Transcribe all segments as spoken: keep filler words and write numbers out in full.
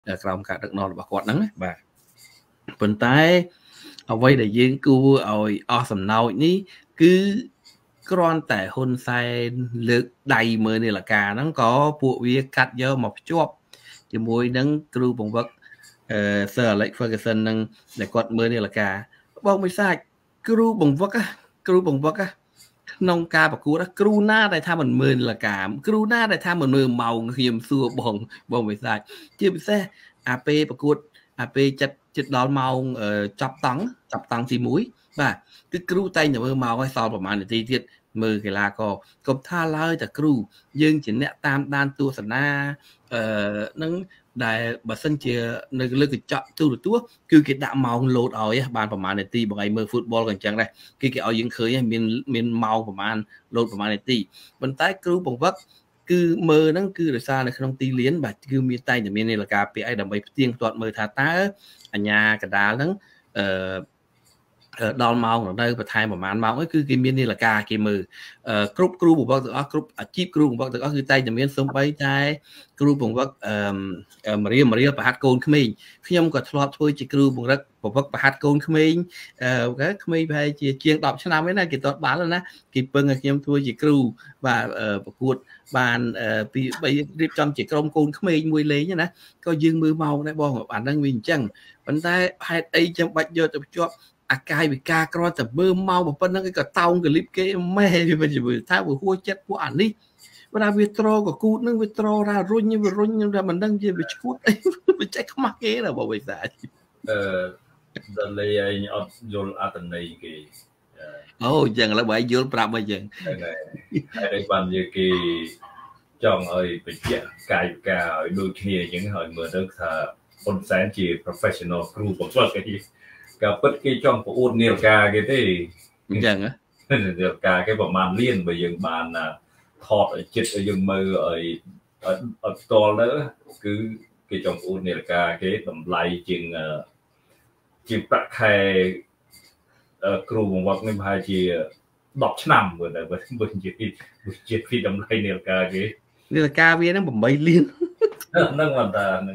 ក្រោមការដឹកនាំរបស់គាត់ហ្នឹងបាទប៉ុន្តែអ្វីដែលយើងគួរឲ្យអស់សំណោចនេះគឺគ្រាន់តែហ៊ុនសែនលើកដៃមើលនាឡិកាហ្នឹងក៏ពួកវាកាត់យកមកភ្ជាប់ជាមួយនឹងគ្រូបង្វឹកអឺ Sir Alex Ferguson នឹងដែលគាត់មើលនាឡិកាបងមិនសាច់គ្រូបង្វឹកគ្រូបង្វឹកក្នុងការប្រកួតគ្រូណាដែលថាមិនមើលនាឡិកាគ្រូណាដែលថាមិនមើលម៉ោងខ្ញុំសួរបងបងមិនសាច់ជាពិសេសអាពេលប្រកួតអាពេលចិត្តចិត្តដល់ម៉ោងចាប់តង់ចាប់តង់ទីមួយបាទគឺគ្រូតែងតែមើលម៉ោងឲ្យសល់ប្រហែលនាទីទៀតមើលកីឡាករកុំថាឡើយតែគ្រូយើងជាអ្នកតាមដានទស្សនាអឺនឹងដែលបើសិនជានៅលើកញ្ចក់ទូរទស្សន៍គឺគេដាក់ម៉ោងលោតឲ្យបានប្រហែលនាទីបងឯងមើល football ក៏អញ្ចឹងដែរគឺគេឲ្យយើងឃើញមានមានម៉ោងប្រហែលលោតប្រហែលនាទីប៉ុន្តែគ្រូបង្វឹកគឺមើលហ្នឹងគឺដោយសារនៅក្នុងទីលានបាទគឺមានតែតែមាននាឡិកាពាក់ឲ្យដើម្បីផ្ទៀងផ្ទាត់មើលថាតើអញ្ញាកដាលហ្នឹងអឺដល់ម៉ោងនៅបន្ថែមប្រហែលម៉ោងអីគឺគេមាននាឡិកាគេមើលគ្រប់គ្រូបង្វឹកទាំងអស់គ្រប់អាជីពគ្រូបង្វឹកទាំងអស់គឺតែតែមានសំបីតែគ្រូបង្វឹកអឺមរៀលមរៀលប្រហាត់កូនក្មេងខ្ញុំក៏ធ្លាប់ធ្វើជាគ្រូបង្វឹកបង្វឹកប្រហាត់កូនក្មេងអឺក្មេងប្រហែលជាជាងដប់ឆ្នាំឯណាគេទាត់បាល់ណាគេពឹងឲ្យខ្ញុំធ្វើជាគ្រូបាទប្រកួតបានពីបីរៀបចំជាក្រុមកូនក្មេងមួយលេងណាក៏យើងមើលម៉ោងដែរបងអាហ្នឹងវាអញ្ចឹងប៉ុន្តែហេតុអីចាំបាច់យកទៅភ្ជាប់អាកាយវិការគ្រាន់តែមើលម៉ោងប៉ុណ្្នឹងគេក៏តោងកលិបគេម៉ែវាជាមើលថាវាហួចចិត្តពួកអានេះបើថាវាត្រកគូតនឹងវាត្រថារុញវារុញតែមិនដឹងជាវាឈួតអីវាចេះខ្មាស់គេណាបងវិសាអឺដល់លេឯងអត់យល់អត្តន័យគេអូអញ្ចឹងឥឡូវបើឯងយល់ប្រាប់មកអញ្ចឹងហើយបាននិយាយគេចង់ឲ្យបញ្ជាក់កាយវិការឲ្យដូចគ្នាអញ្ចឹងហើយមើលទៅថាហ៊ុនសែនជា professional គ្រូបង្វឹកគេក៏ពិតគេចង់ប្អូននាឡិកាគេទេអញ្ចឹងនាឡិកាគេប្រហែលលានបើយើងបានថតឲ្យចិត្តឲ្យយើងមើលឲ្យអត់ផ្ទាល់ទៅគឺគេចង់ប្អូននាឡិកាគេតម្លៃជាងជាងប្រាក់ខែគ្រូបង្វឹកនេះប្រហែលជាដប់ឆ្នាំមើលទៅបើនិយាយជាពីតម្លៃនាឡិកាគេនាឡិកាវាហ្នឹងប្រាំបីលានហ្នឹងមិនតាហ្នឹង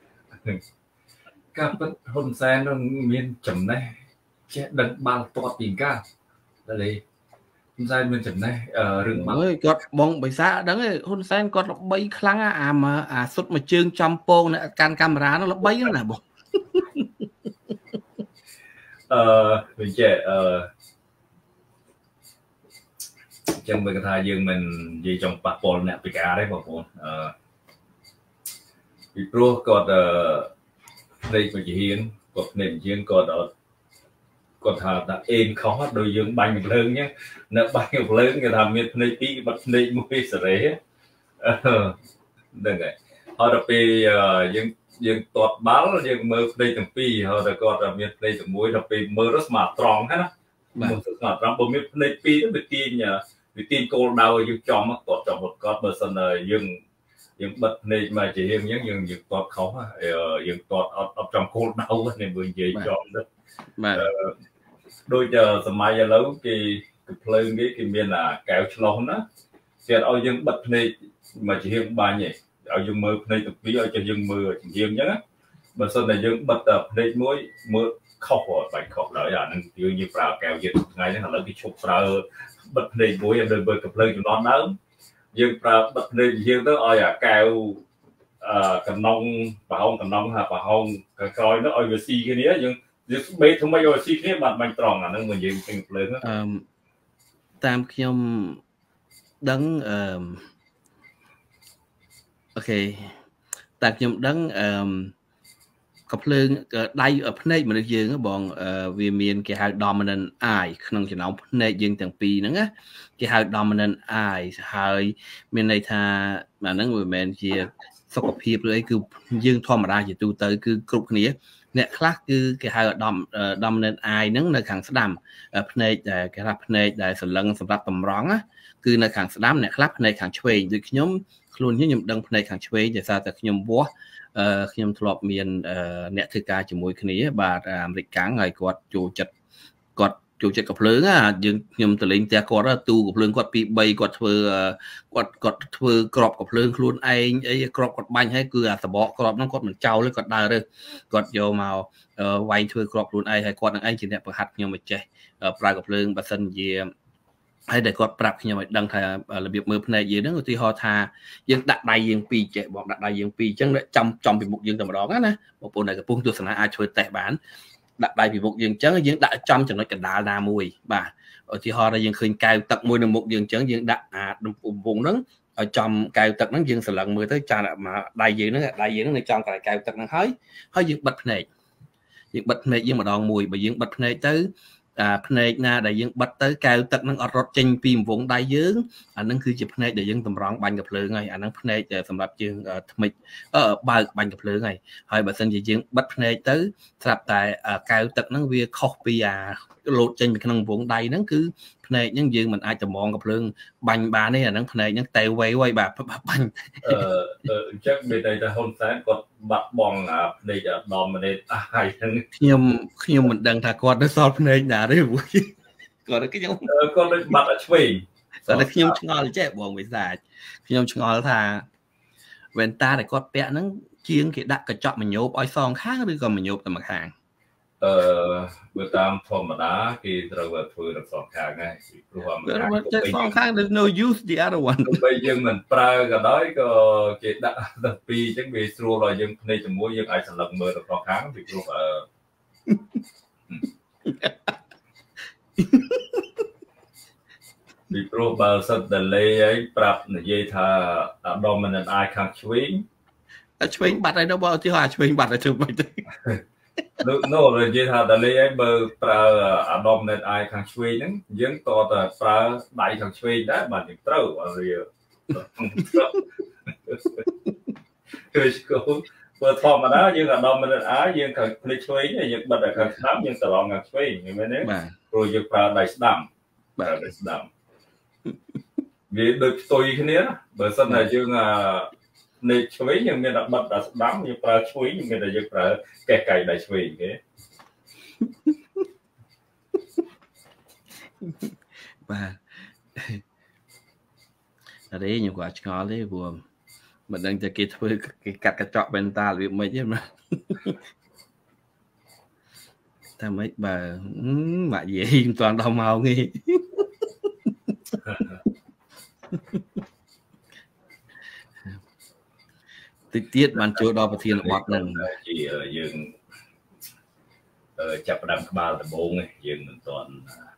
ការពិតហ៊ុនសែននឹងមានចំណេះចេះដឹងបាល់ទាត់ពីកាដល់នេះហ៊ុនសែនមានចំណេះរឿងបាល់អើយគាត់បងបិសាដឹងហ៊ុនសែនគាត់ល្បីខ្លាំងអាអាសុទ្ធមួយជើងចំពងនៅកាន់កាមេរ៉ានោះល្បីណាបងអឺវិញចេះអឺចឹងមើលថាយើងមិននិយាយចង់ប៉ះពាល់អ្នកពិការទេបងប្អូនអឺពីព្រោះគាត់អឺភ្នែកវិជាគាត់ភ្នែកវិជាគាត់អត់គាត់ថាថាអេនខុសដោយយើងបាញ់ភ្លើងអញ្ចឹងនៅបាញ់ភ្លើងគេថាមានភ្នែកពីរបាត់ភ្នែកមួយសេរីហ្នឹងហើយហើយដល់ពេលយើងយើងទាត់បាល់យើងមើលភ្នែកទាំងពីរហើយដល់គាត់មានភ្នែកតែមួយដល់ពេលមើលទៅស្មាតត្រង់ហ្នឹងណាមើលស្មាតត្រង់បើមានភ្នែកពីរទៅវាទាញវាទាញគោលដៅយើងចំគាត់ចំគាត់បើសិនយើងយើងបិទភ្នែកមកជាយើងអញ្ចឹងយើងយើងទាត់ខុសយើងទាត់អត់អត់ចំគោលដៅនេះមើលនិយាយចំទៅបាទដូចសម័យឥឡូវគេកំភ្លើងគេគេមានអាកែវឆ្លុះណាគេឲ្យយើងបិទភ្នែកមកជាយើងបាញ់ឯងឲ្យយើងមើលភ្នែកទាំងពីរឲ្យចេះយើងមើលជាយើងអញ្ចឹងណាបើសិនតែយើងបិទភ្នែកមួយមើលខុសបាញ់ខុសដល់អាហ្នឹងយើងយើងប្រើកែវយើងថ្ងៃហ្នឹងឥឡូវគេឈប់ប្រើបិទភ្នែកមួយឲ្យមើលកំភ្លើងចំនួនដើមយើងប្រើបិទភ្នែកយើងទៅឲ្យអាកែវអឺកំណងប្រហោងកំណងថាប្រហោងក្រោយនោះឲ្យវាស៊ីគ្នាយើងយើងបេថ្មីឲ្យស៊ីគ្នាបានបាញ់ត្រង់អាហ្នឹងមកយើងពេញភ្លើងអឺតាមខ្ញុំដឹងអឺអូខេតាមខ្ញុំដឹងអឺកំភ្លើងដៃភ្នែកមនុស្សយើងបងវាមានគេហៅ dominant eye ក្នុងចំណោមភ្នែកយើងទាំងពីរហ្នឹងណាគេហៅ dominant eye ហើយមានន័យថាអាហ្នឹងមិនមែនជាសុខភាពឬអីគឺយើងធម្មតាជាទូទៅគឺគ្រប់គ្នាអ្នកខ្លះគឺគេហៅ dominant eye ហ្នឹងនៅខាងស្ដាំភ្នែកដែលគេថាភ្នែកដែលសន្លឹងសម្រាប់តម្រង់ណាគឺនៅខាងស្ដាំអ្នកខ្លះភ្នែកខាងឆ្វេងដូចខ្ញុំខ្លួនខ្ញុំខ្ញុំដឹងភ្នែកខាងឆ្វេងដោយសារតែខ្ញុំវាស់អឺខ្ញុំធ្លាប់មានអ្នកធ្វើការជាមួយគ្នាបាទអាមេរិកកាំងហើយគាត់ចូលចិត្តគាត់ចូលចិត្តកំភ្លើងយើងខ្ញុំទៅលេងផ្ទះគាត់ទូកំភ្លើងគាត់ពី3គាត់ធ្វើគាត់គាត់ធ្វើក្របកំភ្លើងខ្លួនឯងអីក្របគាត់បាញ់ហើយគឺអាសបកក្របហ្នឹងគាត់មិនចោលទេគាត់ដើររើសគាត់យកមកវាយធ្វើក្របខ្លួនឯងហើយគាត់នឹងឯងជាអ្នកបង្ហាត់ខ្ញុំឲ្យចេះប្រើកំភ្លើងបើសិនជាហើយដែលគាត់ប្រាប់ខ្ញុំឲ្យដឹងថារបៀបមើលភ្នែកយើងហ្នឹងឧទាហរណ៍ថាយើងដាក់ដៃយើងពីរចេះបងដាក់ដៃយើងពីរអញ្ចឹងចំចំពីមុខយើងតែម្ដងណាបងប្អូនដែលកំពុងទស្សនាអាចធ្វើតេស្តបានដាក់ដៃពីមុខយើងអញ្ចឹងយើងដាក់ចំចំណុចកណ្ដាលណាមួយបាទឧទាហរណ៍ថាយើងឃើញកែវទឹកមួយនៅមុខយើងអញ្ចឹងយើងដាក់អាដំពងហ្នឹងឲ្យចំកែវទឹកហ្នឹងយើងស្រឡឹងមើលទៅចាមកដៃយើងហ្នឹងដៃយើងហ្នឹងនៅចំកន្លែងកែវទឹកហ្នឹងហើយហើយយើងបិទភ្នែកយើងបិទភ្នែកយើងម្ដងមួយបើយើងបិទភ្នែកទៅអាភ្នែកណាដែលយើងបិទទៅកែវទឹកហ្នឹងអត់រត់ចេញពីវងដៃយើងអាហ្នឹងគឺជាភ្នែកដែលយើងតម្រង់បាញ់កាភ្លើងហើយអាហ្នឹងភ្នែកសម្រាប់យើងថ្មិចបើកបាញ់កាភ្លើងហើយហើយបើសិនជាយើងបិទភ្នែកទៅស្រាប់តែកែវទឹកហ្នឹងវាខុសពីអាលោតចេញពីក្នុងវងដៃហ្នឹងគឺភ្នែកហ្នឹងយើងមិនអាចតម្រង់កាភ្លើងបាញ់បានទេអាហ្នឹងភ្នែកហ្នឹងតែវៃវៃបាទបាញ់អឺអញ្ចឹងមានន័យថាហ៊ុនសែនគាត់បាត់បង់ភ្នែកអាដាមម៉ាណេតហើយហ្នឹងខ្ញុំខ្ញុំមិនដឹងថាគាត់នៅសល់ភ្នែកណាទេព្រោះគាត់ខ្ញុំគាត់ដូចបាត់អាឆ្វេងតែខ្ញុំឆ្ងល់ចេះបងវិសាចខ្ញុំឆ្ងល់ថាវ៉ែនតាដែលគាត់ពាក់ហ្នឹងជាងគេដាក់កញ្ចក់មញោបឲ្យសងខាងឬក៏មញោបតែម្ខាងអឺបើតាមធម្មតាគេត្រូវធ្វើទាំងសងខាងហើយព្រោះតែសងខាង there's no use the other one បើយើងមិនប្រើក៏ដោយក៏គេដាក់តែពីរអញ្ចឹងវាស្រួលឲ្យយើងភ្នែកជាមួយយើងអាចសន្លឹកមើលទៅសងខាងពីព្រោះអឺពីព្រោះបើសិនតែលេឲ្យប្រាប់និយាយថាអាដាមមិនអាចខាងឆ្វេងតែឆ្វេងបាត់ហើយទៅបើឧទាហរណ៍ឆ្វេងបាត់ហើយធ្វើម៉េចទៅលោកនោះនិយាយថាដល់លេឲ្យបើប្រើអាដាមមិនអាចខាងឆ្វេងហ្នឹងយើងតតែប្រើដៃខាងឆ្វេងដែរបាទយើងត្រូវវាគឺស្គូបើធម្មតាយើងអាដាមមិនអាចយើងខាងភ្នែកឆ្វេងយើងបិទខាងស្ដាំយើងត្រឡងខាងឆ្វេងមែនទេព្រោះយើងប្រើដៃស្ដាំប្រើដៃស្ដាំវាដូចផ្ទុយគ្នាបើសិនតែយើងអានៃឆ្វេងយើងមានតែបិទតែស្ដាំយើងប្រើឆ្វេងមានតែយើងប្រើកេះកៃដៃឆ្វេងគេបាទអរេខ្ញុំក៏ឆ្ងល់ទេព្រោះមិនដឹងតែគេធ្វើគេកាត់កញ្ចក់វ៉ែនតារបៀបម៉េចទេណាតែម៉េចបើម៉ាក់យាយមិនទាន់ដល់ម៉ោងទេតិចទៀតបានចូលដល់ប្រធានបទហ្នឹងជាយើងចាប់ផ្ដើមក្បាលដំបូងយើងមិនទាន់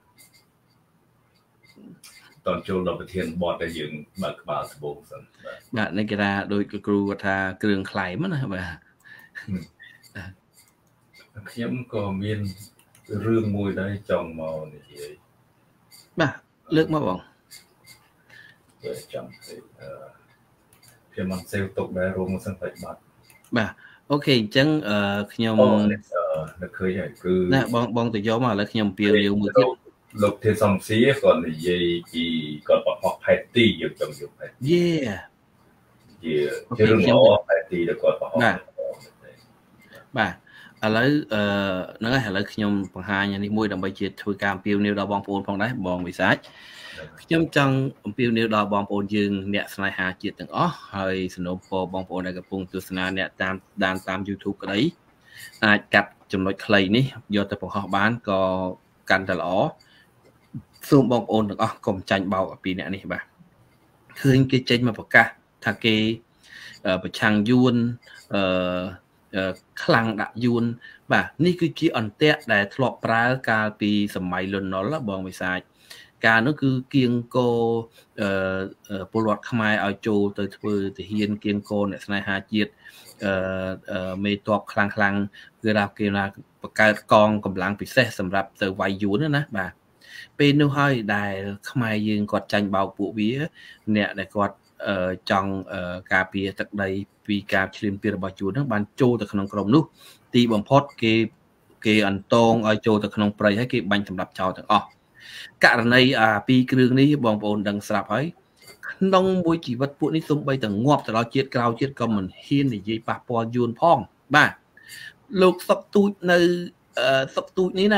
តន់ចូលដល់ប្រធានបទតែយើងបើកក្បាលដំបូងសិនបាទនេះគេថាដូចគ្រូគាត់ថាគ្រឿងខ្លែមណាបាទខ្ញុំក៏មានរឿងមួយដែរចង់មកនិយាយបាទលើកមកបងចាំទៅអឺខ្ញុំមិនសេវទុកដែររួមមកសិនតែបាត់បាទអូខេអញ្ចឹងអឺខ្ញុំនឹកឃើញហើយគឺណាបងបងទៅយកមកឥឡូវខ្ញុំអំពាវនាវមួយទៀតលោកធានសំសៀគាត់និយាយពីគាត់បោះផែទីយើងចង់យកផែយេជារឿងល្អផែទីដែលគាត់បោះបាទបាទឥឡូវអឺហ្នឹងហើយឥឡូវខ្ញុំបង្ហាញនេះមួយដើម្បីជាធ្វើការអំពាវនាវដល់បងប្អូនផងដែរបងវិសាចខ្ញុំចង់អំពាវនាវដល់បងប្អូនយើងអ្នកស្នេហាជាតិទាំងអស់ហើយសនុំពរបងប្អូនដែលកំពុងទស្សនាអ្នកតាមដានតាម YouTube ក្តីអាចកាត់ចំណុចខ្លីនេះយកទៅបង្ហោះបានក៏កាន់តែល្អសូមបងប្អូនទាំងអស់កុំចាញ់បោកពីអ្នកនេះបាទឃើញគេចេញមកប្រកាសថាគេប្រឆាំងយួនអឺខ្លាំងដាក់យួនបាទនេះគឺជាអន្ទាក់ដែលធ្លាប់ប្រើកាលពីសម័យលន់នល់បងវិសាចការនោះគឺគៀងគោអឺពលរដ្ឋខ្មែរឲ្យចូលទៅធ្វើទាហានគៀងគោអ្នកស្នេហាជាតិអឺមេតបខ្លាំងខ្លាំងគឺថាគេថាបង្កើតកងកម្លាំងពិសេសសម្រាប់ទៅវាយយួនណាបាទពេលនោះហើយដែលខ្មែរយើងគាត់ចាញ់បោកពួកវាអ្នកដែលគាត់ចង់ការពារទឹកដីពីការឈ្លានពានរបស់យួនហ្នឹងបានចូលទៅក្នុងក្រុមនោះទីបំផុតគេគេអន្តងឲ្យចូលទៅក្នុងព្រៃហើយគេបាញ់សម្លាប់ចោលទាំងអស់ករណីអាពីរគ្រឿងនេះបងប្អូនដឹងស្រាប់ហើយក្នុងមួយជីវិតពួកនេះសូម្បីតែងាប់ទៅដល់ជាតិក្រោយជាតិក៏មិនហ៊ាននិយាយប៉ះពាល់យួនផងបាទលោកសុកទូចនៅសុកទូចនេះណា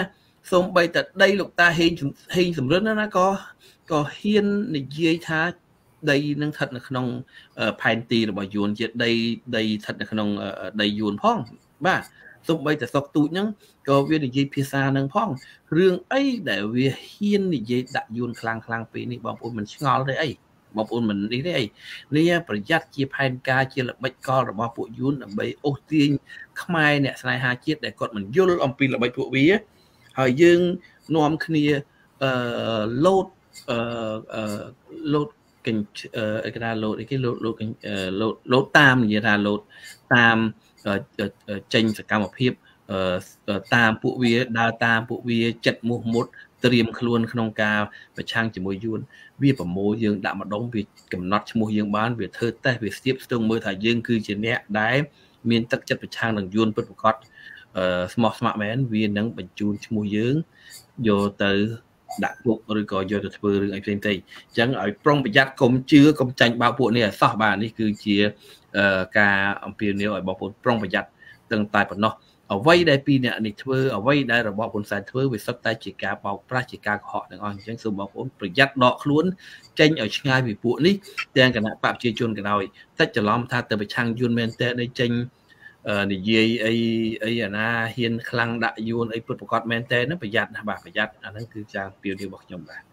សូមបីតែដីលោកតាហេងហេងសំរិទ្ធណាក៏ក៏ហ៊ាននិយាយថាដីនឹងស្ថិតនៅក្នុងផែនទីរបស់យួនជាដីដីស្ថិតនៅក្នុងដីយួនផងបាទសូម្បីតែសុកទូចហ្នឹងក៏វានិយាយភាសាហ្នឹងផងរឿងអីដែលវាហ៊ាននិយាយដាក់យួនខ្លាំងខ្លាំងពេកនេះបងប្អូនមិនឆ្ងល់ទេអីបងប្អូនមិននេះទេអីនេះប្រយ័ត្នជាផែនការជាល្បិចកលរបស់ពួកយួនដើម្បីអូសទាញខ្មែរអ្នកស្នេហាជាតិដែលគាត់មិនយល់អំពីល្បិចពួកវាហើយយើងនាំគ្នាអឺលោតអឺលោតកញ្អឺគេថាលោតអីគេលោតលោតលោតលោតតាមនិយាយថាលោតតាមចេញសកម្មភាពតាមពួកវាដើរតាមពួកវាចិត្តមោះមុតត្រៀមខ្លួនក្នុងការប្រឆាំងជាមួយយួនវាប្រមូលយើងដាក់ម្ដងវាកំណត់ឈ្មោះយើងបានវាធ្វើតេស្តវាស្ទាបស្ទង់មើលថាយើងគឺជាអ្នកដែលមានទឹកចិត្តប្រឆាំងនឹងយួនពិតប្រាកដស្មោះស្ម័គ្រមែនវានឹងបញ្ជូនឈ្មោះយើងយកទៅដាក់គុកឬក៏យកទៅធ្វើរឿងអីផ្សេងៗអញ្ចឹងឲ្យប្រុងប្រយ័ត្នកុំជឿកុំចាញ់បោកពួកនេះឲ្យសោះបាទនេះគឺជាការអំពាវនាវឲ្យបងប្អូនប្រុងប្រយ័ត្នទាំងតែប៉ុណ្ណោះអ្វីដែលពីអ្នកនេះធ្វើអ្វីដែលរបបហ៊ុនសែនធ្វើវាសុទ្ធតែជាការបោកប្រាស់ជាការកុហកទាំងអស់អញ្ចឹងសូមបងប្អូនប្រយ័ត្នដកខ្លួនចេញឲ្យឆ្ងាយពីពួកនេះទាំងគណៈបព្វជិជនក៏ដោយតែច្រឡំថាទៅប្រឆាំងយួនមែនតើនៃចេញនិយាយអីអីអាណាហ៊ានខ្លាំងដាក់យួនអីពុតប្រកាសមែនតើហ្នឹងប្រយ័ត្នណាបាទប្រយ័ត្នអាហ្នឹងគឺការពៀវនាវរបស់ខ្ញុំបាទ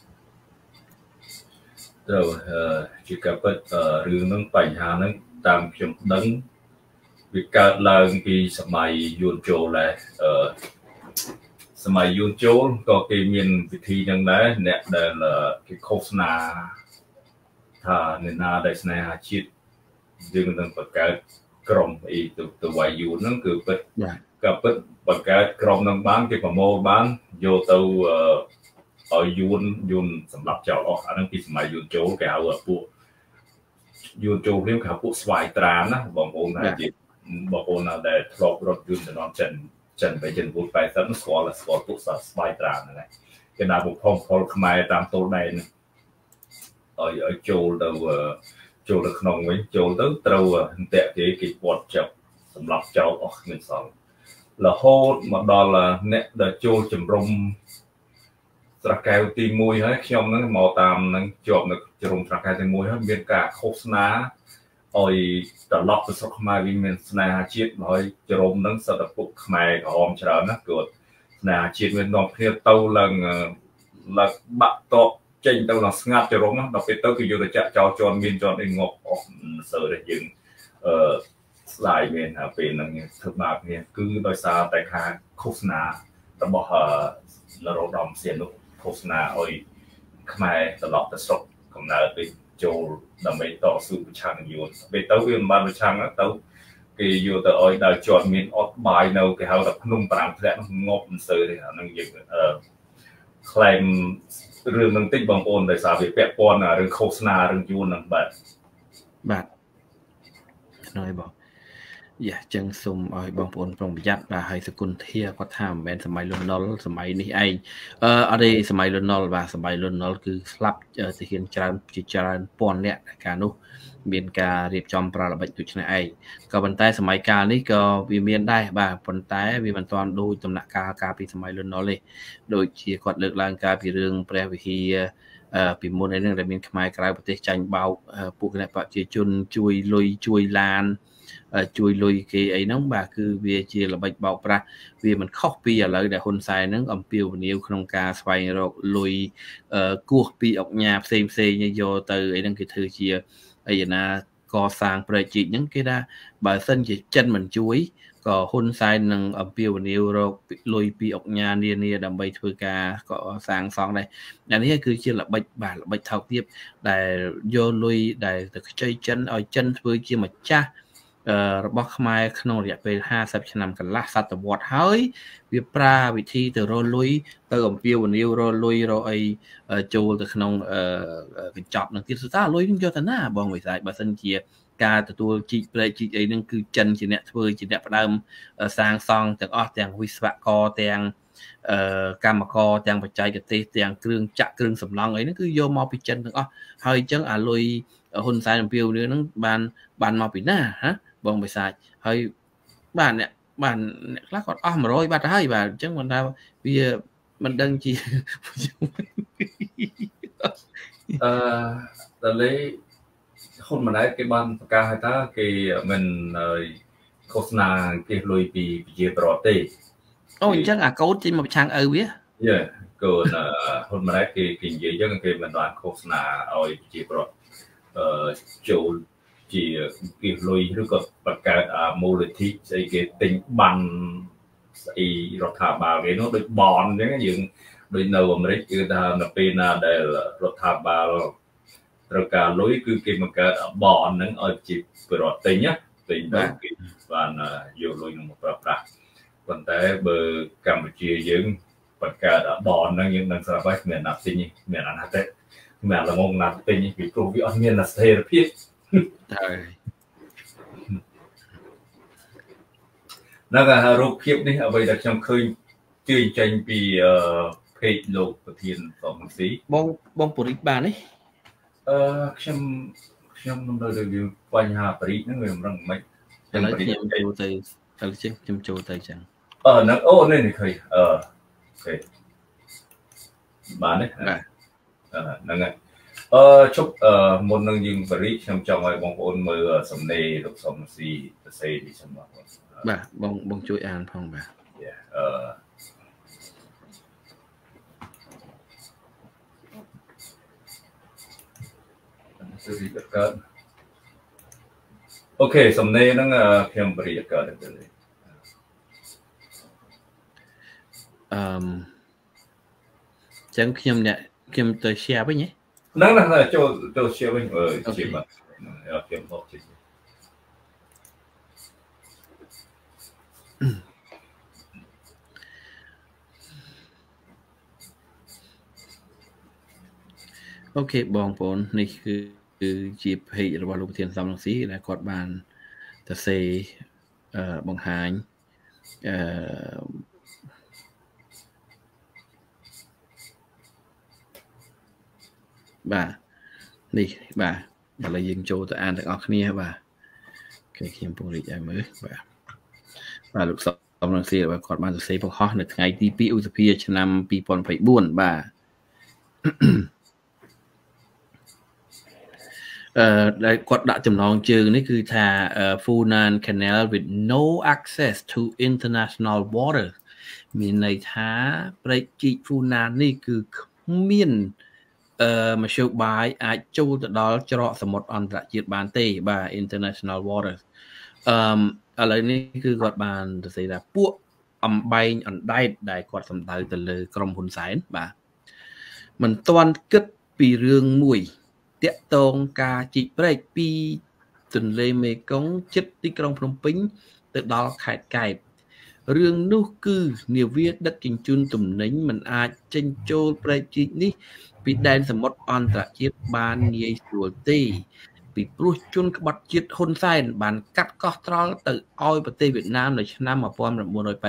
ត្រូវជាការពិតរឿងហ្នឹងបញ្ហាហ្នឹងតាមខ្ញុំដឹងវាកើតឡើងពីសម័យយួនចូលដែរអឺសម័យយួនចូលក៏គេមានវិធីហ្នឹងដែរអ្នកដែលគេឃោសនាថាអ្នកណាដែលស្នេហាជាតិយើងនឹងបង្កើតក្រុមអីទៅទៅវាយយួនហ្នឹងគឺពិតក៏ពិតបង្កើតក្រុមហ្នឹងបានគេប្រមូលបានយកទៅឲ្យយួនយួនសម្រាប់ចោលអស់អាហ្នឹងពីសម័យយួនចូលគេហៅពួកយួនចូលនេះគេហៅពួកស្វាយត្រានណាបងប្អូនថាជាបងប្អូនណាដែលធ្លាប់រត់យន្តជំនាន់ចិនចិនទៅចិនវូប៉ែសិនស្គាល់ស្គាល់ពួកស្វាយត្រានហ្នឹងគេដាក់បំផុសផលខ្មែរតាមទល់ដែនឲ្យឲ្យចូលទៅចូលទៅក្នុងវិញចូលទៅត្រូវអន្តៈគេគេពាត់ចាប់សម្រាប់ចោលអស់គ្មានសល់រហូតមកដល់អ្នកដែលចូលជំរុំស្រះកែវទីមួយហើយខ្ញុំហ្នឹងមកតាមហ្នឹងជាប់នៅជំរុំស្រះកែវទីមួយហើយមានការឃោសនាឲ្យត្រឡប់ទៅស្រុកខ្មែរវិញមានស្នេហាជាតិហើយជំរុំហ្នឹងសិតតែពួកខ្មែរក្រហមច្រើនណាគាត់ស្នេហាជាតិមាននាំគ្នាទៅឡើងឡើងបាក់តបចេញទៅដល់ស្ងាត់ជំរុំដល់ពេលទៅគឺយកទៅចាក់ចោលជន់មានជន់អីងប់អស់សើតែយើងអឺស្ដាយមែនថាពេលហ្នឹងធ្វើបាបគ្នាគឺដោយសារតែការឃោសនារបស់នរោត្តមសីហនុឃោសនាឲ្យខ្មែរត្រឡប់ទៅស្រុកកំណើតវិញចូលដើម្បីតស៊ូប្រឆាំងនឹងយួនពេលទៅវាមិនបានប្រឆាំងទៅគេយកទៅឲ្យដល់ជាប់មានអត់បាយនៅគេហៅថាភ្នំប្រាំធ្លាក់ងប់មិនសើទេអានឹងយើងអឺខ្លែងរឿងនឹងតិចបងប្អូនដោយសារវាពាក់ព័ន្ធរឿងឃោសនារឿងយួនហ្នឹងបាទបាទណយបងយ៉ាចឹងសូមឲ្យបងប្អូនប្រុងប្រយ័ត្នបាទហើយសគុណធាគាត់ថាមិនមែនសម័យលន់ណុលសម័យនេះឯងអឺអត់ទេសម័យលន់ណុលបាទសម័យលន់ណុលគឺស្លាប់ទាហានច្រើនជាច្រើនពាន់នាក់កាលនោះមានការរៀបចំប្រល្បិចដូចនេះឯងក៏ប៉ុន្តែសម័យកាលនេះក៏វាមានដែរបាទប៉ុន្តែវាមិនទាន់ដូចដំណាក់កាលកាលពីសម័យលន់ណុលទេដូចជាគាត់លើកឡើងការពីរឿងព្រះវិហារអឺពីមុនឯហ្នឹងដែលមានខ្មែរក្រៅប្រទេសចាញ់បោកពួកគណៈប្រជាជនជួយលុយជួយឡានជួយលុយគេអីហ្នឹងបាទគឺវាជាល្បិចបោកប្រាស់វាមិនខុសពីឥឡូវដែលហ៊ុនសែនហ្នឹងអំពាវនាវក្នុងការស្វែងរកលុយគោះពីអង្គការផ្សេងផ្សេងយកទៅអីហ្នឹងគេធ្វើជាអីណាកសាងប្រជិកហ្នឹងគេថាបើសិនជាចិនមិនជួយក៏ហ៊ុនសែននឹងអំពាវនាវរកលុយពីអង្គការនានាដើម្បីធ្វើការកសាងសង់ដែរអានេះគឺជាល្បិចបាទល្បិចថោកទាបដែលយកលុយដែលទៅខ្ចីចិនឲ្យចិនធ្វើជាម្ចាស់របស់ខ្មែរក្នុងរយៈពេលห้าสิบឆ្នាំកន្លះសតវត្សហើយវាប្រើវិធីទៅរលុយទៅអំពាវនាវរលុយរអីចូលទៅក្នុងកញ្ចប់នឹងទៀតស្ទើរលុយនឹងយកទៅណាបងវិស័យបើសិនជាការទទួលជីកព្រែកជីកអីហ្នឹងគឺចិនជាអ្នកធ្វើជាអ្នកផ្ដើមសាងសង់ទាំងអស់ទាំងវិស្វករទាំងកម្មករទាំងបច្ចេកទេសទាំងគ្រឿងចាក់គ្រឿងសំឡង់អីហ្នឹងគឺយកមកពីចិនទាំងអស់ហើយអញ្ចឹងអាលុយហ៊ុនសែនអំពាវនាវហ្នឹងបានបានមកពីណាហ៎បងបិសាចហើយបាទអ្នកបានអ្នកខ្លះគាត់អស់100បាត់ហើយបាទអញ្ចឹងមិនថាវាមិនដឹងជាអឺតលេហ៊ុនម៉ាណែតគេបានប្រកាសឲ្យថាគេមិនឃោសនាគេលុយពីប្រជាប្រដ្ឋទេអូអញ្ចឹងអាកូនចេញមកប្រឆាំងឪវាយេកូនហ៊ុនម៉ាណែតគេគេនិយាយអញ្ចឹងគេមិនបានឃោសនាឲ្យប្រជាប្រដ្ឋអឺចូលជាគេលុយឬក៏បង្កើតមូលនិធិស្អីគេទិញបានស្អីរដ្ឋាភិបាលគេនោះដូចបនអញ្ចឹងយើងដូចនៅអាមេរិកគឺថានៅពេលណាដែលរដ្ឋាភិបាលត្រូវការលុយគឺគេបង្កើតបនហ្នឹងឲ្យជាប្រវត្តិទិញណាទិញទៅគេបានយកលុយនឹងមកប្រើប្រាស់ប៉ុន្តែបើកម្ពុជាយើងបង្កើតបនហ្នឹងយើងនឹងស្រាប់ហើយគ្មានណាទិញគ្មានណាទេគ្មានល្ងងណាទិញពីព្រោះវាអត់មានស្ថិរភាពហើយដល់តែរូបភាពនេះអ្វីដែលខ្ញុំឃើញជឿចេញពីเพจលោកប្រធានសំស៊ីបងបងពរិទ្ធបានទេអឺខ្ញុំខ្ញុំមិនដឹងទៅបញ្ហាបរិទ្ធហ្នឹងវាមិនរឹងមិនឥឡូវខ្ញុំចូលទៅទៅជិះខ្ញុំចូលទៅចឹងអឺហ្នឹងអូនេះនេះឃើញអឺអូខេបានទេបាទហ្នឹងហើយអឺជប់អឺមុននឹងយើងបរិទ្ធខ្ញុំចង់ឲ្យបងប្អូនមើលសំណេរលោកសំស៊ីសរសេរនេះខ្ញុំបាទបាទបងបងជួយអានផងបាទអឺរីកកើតអូខេសំណេរហ្នឹងខ្ញុំរីកកើតទៅលេអឺមចឹងខ្ញុំអ្នកខ្ញុំទៅ share វិញហ៎ហ្នឹងហ្នឹងចូលចូល share វិញអឺជាបាទខ្ញុំហត់ជិះអូខេបងប្អូននេះគឺគឺជា page របស់លោកប្រធានសំរងស៊ីដែលគាត់បានទៅសេអឺបង្ហាញអឺបាទនេះបាទឥឡូវយើងចូលទៅអានទាំងអស់គ្នាបាទគេខ្ញុំពង្រីកឲ្យមើលបាទបាទលោកសំរងស៊ីបាទគាត់បានសរសេរបង្ហោះនៅថ្ងៃទី2ឧសភាឆ្នាំ2024បាទអឺដែលគាត់ដាក់ចំណងជើងនេះគឺថា Funan Canal with no access to international water មានន័យថាព្រែកជីក Funan នេះគឺគ្មានអឺមធ្យោបាយអាចចូលទៅដល់ច្រកសមុទ្រអន្តរជាតិបានទេបាទ international water អឺឥឡូវនេះគឺគាត់បានទៅស្អីថាពួកអំបែងអណ្ដែតដែលគាត់សម្ដៅទៅលើក្រុមហ៊ុនសែនបាទមិនទាន់គិតពីរឿងមួយតាក់ទងការជីកព្រែកពីទន្លេមេគង្គជិតទីក្រុងភ្នំពេញទៅដល់ខេត្តកែបរឿងនោះគឺនាវាដឹកជញ្ជូនទំនិញមិនអាចចេញចូលព្រែកជីកនេះពីដែនសមុទ្រអន្តរជាតិបានងាយស្រួលទេពីព្រោះជនក្បត់ជាតិហ៊ុនសែនបានកាត់កោះត្រល់ទៅឲ្យប្រទេសវៀតណាមនៅឆ្នាំ1982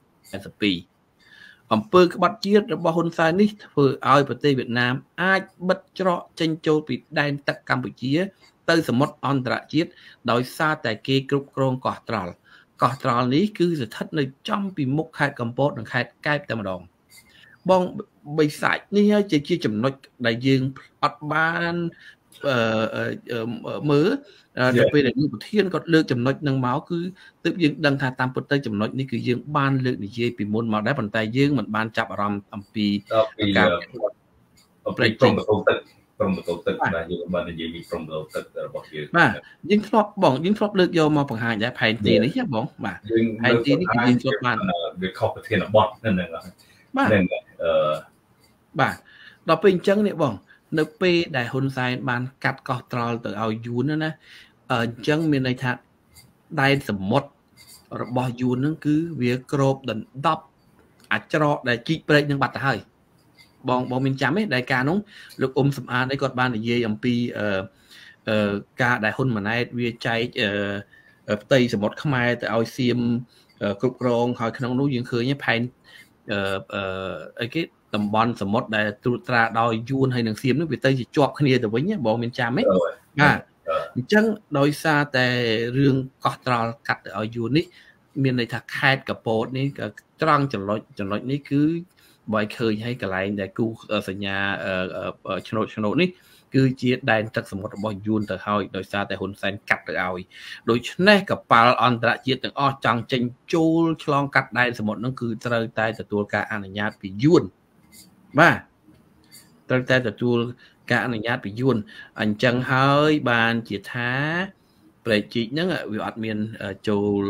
អំពើក្បត់ជាតិរបស់ហ៊ុនសែននេះធ្វើឲ្យប្រទេសវៀតណាមអាចបិទច្រកចេញចូលពីដែនទឹកកម្ពុជាទៅសមុទ្រអន្តរជាតិដោយសារតែគេគ្រប់គ្រងកោះត្រល់កោះត្រល់នេះគឺស្ថិតនៅចំពីមុខខេត្តកំពតនិងខេត្តកែបតែម្ដងបងបិសាចនេះហើយជាចំណុចដែលយើងអត់បានអឺមើលដល់ពេលដែលលោកប្រធានគាត់លើកចំណុចនឹងមកគឺទើបយើងដឹងថាតាមពិតទៅចំណុចនេះគឺយើងបានលើកនិយាយពីមុនមកដែរប៉ុន្តែយើងមិនបានចាប់អារម្មណ៍អំពីការប្រេកព្រំប្រទល់ទឹកព្រំប្រទល់ទឹកដែលយើងបាននិយាយពីព្រំប្រទល់ទឹករបស់យើងបាទយើងធ្លាប់បងយើងធ្លាប់លើកយកមកបង្ហាញដែរផែនទីនេះបងបាទផែនទីនេះគឺយើងធ្លាប់បានវាខុសប្រធានបទហ្នឹងហ្នឹងបាទអឺបាទដល់ពេលអញ្ចឹងនេះបងនៅពេលដែលហ៊ុនសែនបានកាត់កោះត្រល់ទៅឲ្យយួនណាអញ្ចឹងមានន័យថាដែនសមុទ្ររបស់យួនហ្នឹងគឺវាគ្របដណ្ដប់អាចច្រកដែលជីកព្រែកនឹងបាត់ទៅហើយបងបងមានចាំទេដែលការនោះលោកអ៊ុំសំអាតនេះគាត់បាននិយាយអំពីអឺអឺការដែលហ៊ុនម៉ាណែតវាចែកអឺផ្ទៃសមុទ្រខ្មែរទៅឲ្យសៀមគ្រប់គ្រងហើយក្នុងនោះយើងឃើញផែនអឺអឺអីគេតំបន់សមុទ្រដែលត្រួតត្រាដោយយួនហើយនឹងសៀមនេះវាទៅជាជាប់គ្នាទៅវិញបងមានចាំទេបាទអញ្ចឹងដោយសារតែរឿងកោះត្រល់កាត់ទៅឲ្យយួននេះមានន័យថាខេត្តកពតនេះត្រង់ចំណុចចំណុចនេះគឺបើឃើញឲ្យកន្លែងដែលគូសញ្ញាឆ្នោតឆ្នោតនេះគឺជាដែនទឹកសមុទ្ររបស់យួនទៅហើយដោយសារតែហ៊ុនសែនកាត់ទៅឲ្យដូច្នេះកប៉ាល់អន្តរជាតិទាំងអស់ចង់ចេញចូលឆ្លងកាត់ដែនសមុទ្រហ្នឹងគឺត្រូវតែទទួលការអនុញ្ញាតពីយួនបាទត្រូវតែទទួលការអនុញ្ញាតពីយួនអញ្ចឹងហើយបានជាថាប្រេកជីកហ្នឹងវាអត់មានចូល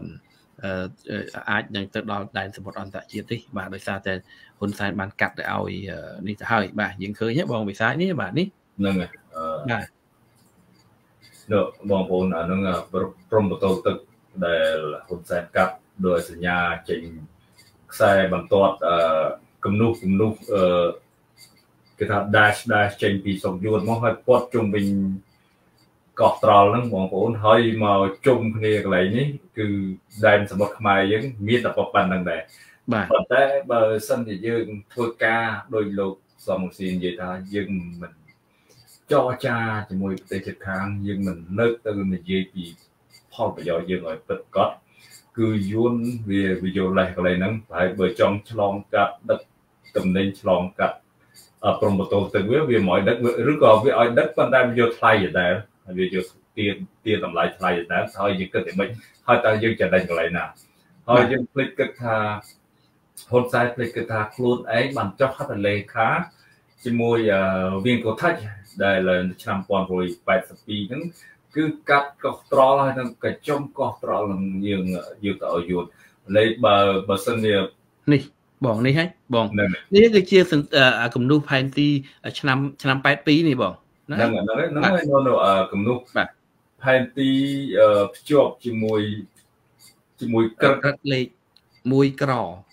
អាចនឹងទៅដល់ដែនសមុទ្រអន្តរជាតិទេបាទដោយសារតែហ៊ុនសែនបានកាត់ទៅឲ្យនេះទៅហើយបាទយើងឃើញបងវិសាយនេះបាទនេះហ្នឹងហើយបាទនោះបងប្អូនអាហ្នឹងព្រំបតោទឹកដែលហ៊ុនសែនកាត់ដោយសញ្ញាចេញខ្សែបន្ទាត់គំនុះគំនុះគេថា dash dash ចេញពីស្រុកយួនមកហើយពាត់ជុំវិញកោះត្រល់ហ្នឹងបងប្អូនហើយមកជុំគ្នាកន្លែងនេះគឺដែនសមុទ្រខ្មែរយើងមានតែប៉ុណ្្នឹងដែរបាទប៉ុន្តែបើសិនជាយើងធ្វើការដោយលោកសំស៊ីនិយាយថាយើងមិនចរចាជាមួយប្រទេសជិតខាងយើងមិនលើកទៅនិយាយពីផលប្រយោជន៍យើងឲ្យពិតប្រាកដគឺយួនវាវាយកលេសកន្លែងហ្នឹងហើយបើចង់ឆ្លងកាត់ដឹកតំណែងឆ្លងកាត់ព្រំបតោទឹកវាវាមកដឹកឬក៏វាឲ្យដឹកប៉ុន្តែវាយកថ្លៃដែរហើយវាយកទាទាតម្លៃថ្លៃដែរហើយយើងគិតតែមិនហើយតើយើងចំណេញកន្លែងណាហើយយើងភ្លេចគិតថាហ៊ុនសែនភ្លេចគិតថាខ្លួនឯងបានចុះហត្ថលេខាជាមួយវៀងកូថាច់ដែលឆ្នាំmột nghìn chín trăm tám mươi haiហ្នឹងគឺកាត់កោះត្រល់ហើយនឹងកញ្ចុំកោះត្រល់នឹងយើងយើងទៅឲ្យយួនលេខបើបើសិនវានេះបងនេះហើយបងនេះគឺជាគំនូសផែនទីឆ្នាំឆ្នាំแปดtwoនេះបងហ្នឹងហ្នឹងហ្នឹងហើយនៅគំនូសផែនទីភ្ជាប់ជាមួយជាមួយក្រឹកលេខមួយក្រ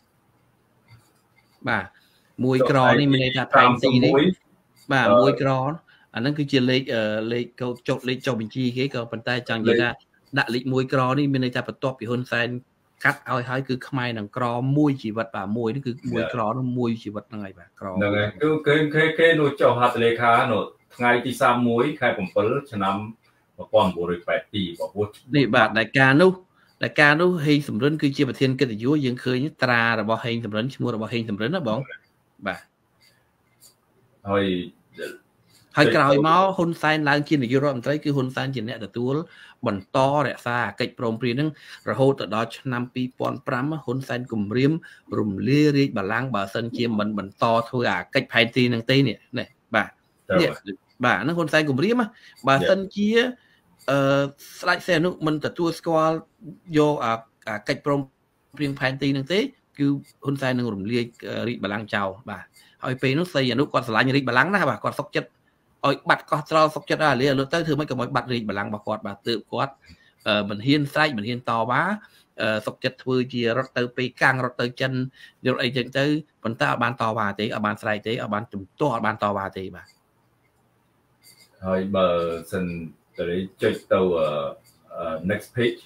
បាទមួយក្រនេះមានន័យថាផែនទីនេះបាទមួយក្រអាហ្នឹងគឺជាលេខលេខកោចុះលេខចុះបញ្ជីគេក៏ប៉ុន្តែចង់និយាយថាដាក់លេខមួយក្រនេះមានន័យថាបន្ទាប់ពីហ៊ុនសែនកាត់ឲ្យហើយគឺខ្មែរនឹងក្រមួយជីវិតបាទមួយនេះគឺមួយក្រនោះមួយជីវិតហ្នឹងហើយបាទក្រហ្នឹងហើយគឺគេគេគេនោះចុះហត្ថលេខានោះថ្ងៃទីសាមមួយខែbảyឆ្នាំmột nghìn chín trăm tám mươi haiបងប្អូននេះបាទដែលការនោះដែលការនោះហេងសំរិនគឺជាប្រធានកិត្តិយសយើងឃើញត្រារបស់ហេងសំរិនឈ្មោះរបស់ហេងសំរិនណាបងបាទហើយហើយក្រោយមកហ៊ុនសែនឡើងជានាយករដ្ឋមន្ត្រីគឺហ៊ុនសែនជាអ្នកទទួលបន្តរក្សាកិច្ចព្រមព្រៀងហ្នឹងរហូតទៅដល់ឆ្នាំtwo thousand fiveហ៊ុនសែនគម្រាមរំលាយរាជបល្ល័ង្កបើសិនជាមិនបន្តធ្វើអាកិច្ចផែនទីហ្នឹងទេនេះនេះបាទនេះបាទហ្នឹងហ៊ុនសែនគម្រាមបើសិនជាអឺស្ដេចសីហនុមិនទទួលស្គាល់យកអាកិច្ចព្រមព្រៀងផែនទីហ្នឹងទេគឺហ៊ុនសែននឹងរំលាយរាជបល្ល័ង្កចោលបាទហើយពេលនោះសីហនុគាត់ស្រឡាញ់រាជបល្ល័ង្កណាស់បាទគាត់សុខចិត្តឲ្យបាត់កោះត្រល់សុកចិត្តឲ្យលាលើទៅធ្វើមិនក៏មិនបាត់រាជបល្ល័ង្ករបស់គាត់បាទទើបគាត់មិនហ៊ានស្រែកមិនហ៊ានតវ៉ាសុកចិត្តធ្វើជារត់ទៅពេកាំងរត់ទៅចិនយកអីចឹងទៅប៉ុន្តែអត់បានតវ៉ាទេអត់បានស្រែកទេអត់បានជំទាស់អត់បានតវ៉ាទេបាទហើយបើសិនទៅចុចទៅ next page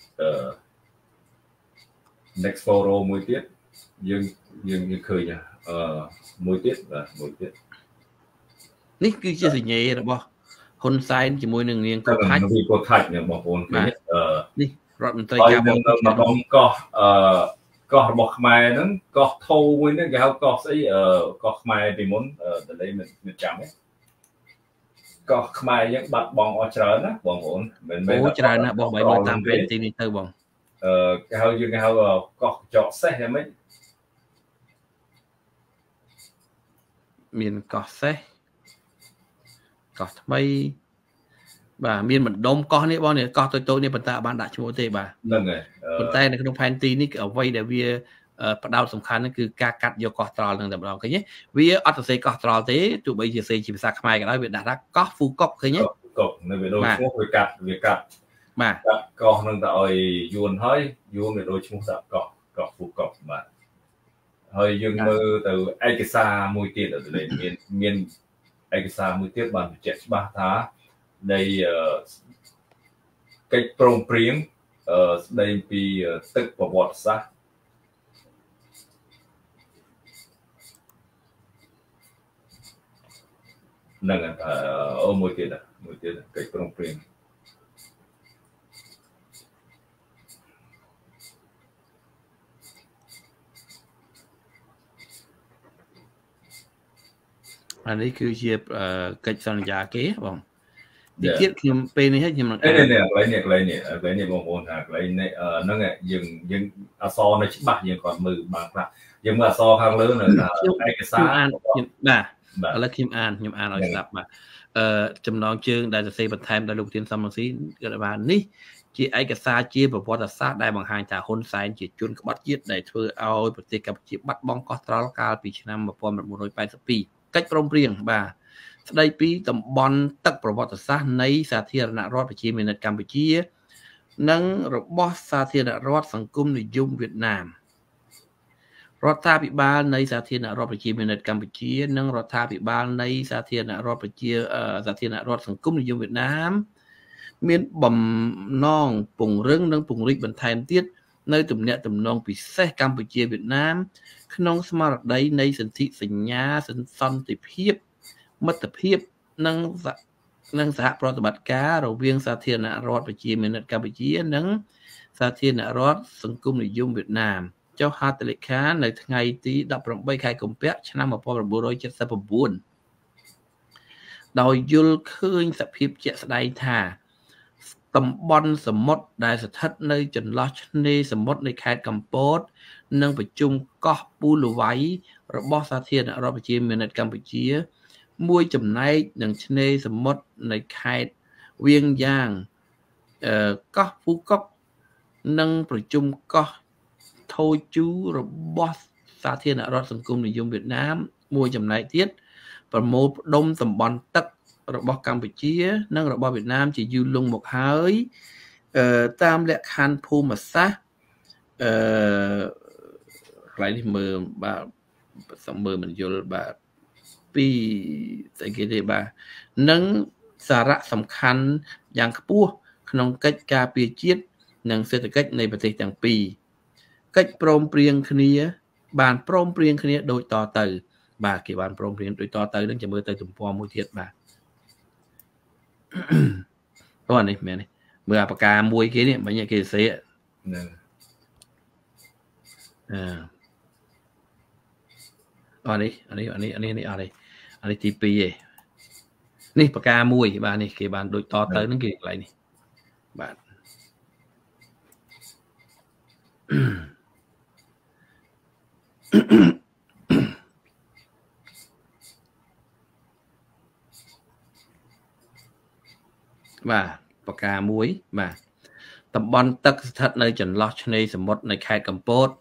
next photo មួយទៀតយើងយើងឃើញអឺមួយទៀតបាទមួយទៀតនេះគឺជាសញ្ញារបស់ហ៊ុនសែនជាមួយនឹងនាងកូថាច់នាងកូថាច់เนี่ยបងប្អូនឃើញនេះរដ្ឋមន្ត្រីការបរទេសរបស់កោះអឺកោះរបស់ខ្មែរហ្នឹងកោះធោមួយហ្នឹងគេហៅកោះស្អីអឺកោះខ្មែរពីមុនតលេមិនមិនចាំទេកោះខ្មែរយើងបាត់បង់អស់ច្រើនណាបងប្អូនមិនមែនអូច្រើនណាស់បងបើមើលតាមពេលទីនេះទៅបងអឺគេហៅយើងគេហៅកោះកញ្ចក់សេះហ្មងមានកោះសេះកោះថ្មីបាទមានម្ដុំកោះនេះបងនេះកោះតូចតូចនេះប៉ុន្តែអត់បានដាក់ឈ្មោះទេបាទហ្នឹងហើយប៉ុន្តែនៅក្នុងផែនទីនេះគឺអ្វីដែលវាផ្ដោតសំខាន់គឺការកាត់យកកោះត្រល់ហ្នឹងតែម្ដងឃើញទេវាអត់សរសេរកោះត្រល់ទេទោះបីជាសេជាភាសាខ្មែរក៏ដោយវាដាក់ថាកោះហ្វូកុកឃើញទេកុកនៅវាដូចឈ្មោះវាកាត់វាកាត់បាទកាត់កោះហ្នឹងទៅឲ្យយួនហើយយួនវាដូចឈ្មោះដាក់កោះកោះហ្វូកុកបាទហើយយើងមើលទៅឯកសារមួយទៀតមានមានឯកសារមួយទៀតបានបញ្ជាក់ច្បាស់ថានៃកិច្ចព្រមព្រៀងស្ដីពីទឹកប្រវត្តិសាស្ត្រនឹងអូមួយទៀតមួយទៀតកិច្ចព្រមព្រៀងអានេះគឺជាកិច្ចសន្យាគេបងទីទៀតខ្ញុំពេលនេះខ្ញុំនឹងអាននេះកន្លែងនេះកន្លែងនេះកន្លែងនេះបងប្អូនថាកន្លែងនេះហ្នឹងយើងយើងអសរនៅច្បាស់យើងគាត់មើលបានខ្លះយើងមើលអសរខាងលើនៅថាឯកសារអានខ្ញុំបាទឥឡូវខ្ញុំអានខ្ញុំអានឲ្យស្ដាប់បាទអឺចំណងជើងដែលសរសេរបន្ថែមដោយលោកប្រធានសំរងស៊ីគាត់បាននេះជាឯកសារជាប្រវត្តិសាស្ត្រដែលបង្ហាញថាហ៊ុនសែនជាជនក្បត់ជាតិដែលធ្វើឲ្យប្រទេសកម្ពុជាបាត់បង់កោះត្រល់កាលពីឆ្នាំmột nghìn chín trăm tám mươi haiកិច្ចព្រមព្រៀងបាទស្ដីពីតំបន់ទឹកប្រវត្តិសាស្ត្រនៃសាធារណរដ្ឋប្រជាមានិតកម្ពុជានិងរបស់សាធារណរដ្ឋសង្គមនិយមវៀតណាមរដ្ឋាភិបាលនៃសាធារណរដ្ឋប្រជាមានិតកម្ពុជានិងរដ្ឋាភិបាលនៃសាធារណរដ្ឋប្រជាសាធារណរដ្ឋសង្គមនិយមវៀតណាមមានបំណងពង្រឹងនិងពង្រីកបន្ថែមទៀតនៅទំនាក់ទំនងពិសេសកម្ពុជាវៀតណាមក្នុងស្មារតីនៃសន្ធិសញ្ញាសន្តិភាពមិត្តភាពនិងនិងសហប្រតិបត្តិការរវាងសាធារណរដ្ឋប្រជាមានិតកម្ពុជានិងសាធារណរដ្ឋសង្គមនិយមវៀតណាមចុះហត្ថលេខានៅថ្ងៃទីដប់ប្រាំបីខែកុម្ភៈឆ្នាំmột nghìn chín trăm bảy mươi chínដោយយល់ឃើញសភាពជាក់ស្ដែងថាតំបន់សមុទ្រដែលស្ថិតនៅចន្លោះឆ្នេរសមុទ្រនៃខេត្តកំពតនិងប្រជុំកោះពូលវ័យរបស់សាធារណរដ្ឋប្រជាមានិតកម្ពុជាមួយចំណែកនឹងឆ្នេរសមុទ្រនៃខេត្តវៀងយ៉ាងអឺកោះពូកុកនិងប្រជុំកោះថូជូរបស់សាធារណរដ្ឋសង្គមនិយមវៀតណាមមួយចំណែកទៀតប្រមូលផ្ដុំតំបន់ទឹករបស់កម្ពុជានិងរបស់វៀតណាមជាយូរលង់មកហើយអឺតាមលក្ខខណ្ឌភូមិសាស្ត្រអឺកន្លែងនេះមើលបាទសំមើលមិនយល់បាទពីស្អីគេទេបាទនិងសារៈសំខាន់យ៉ាងខ្ពស់ក្នុងកិច្ចការពារជាតិនិងសេដ្ឋកិច្ចនៃប្រទេសទាំងពីរកិច្ចព្រមព្រៀងគ្នាបានព្រមព្រៀងគ្នាដូចតទៅបាទគេបានព្រមព្រៀងដូចតទៅនឹងចាំមើលទៅទំព័រមួយទៀតបាទអូអានេះមែននេះមើលអាបកាមួយគេនេះមិញគេសរសេរហ្នឹងអឺអានេះអានេះអានេះអានេះនេះអានេះអានេះទីពីរឯងនេះបកាមួយបាទនេះគេបានដូចតទៅនឹងគេកន្លែងនេះបាទបាទបកាមួយបាទតំបន់ទឹកស្ថិតនៅចន្លោះឆ្នេរសមុទ្រនៃខេត្តកំពត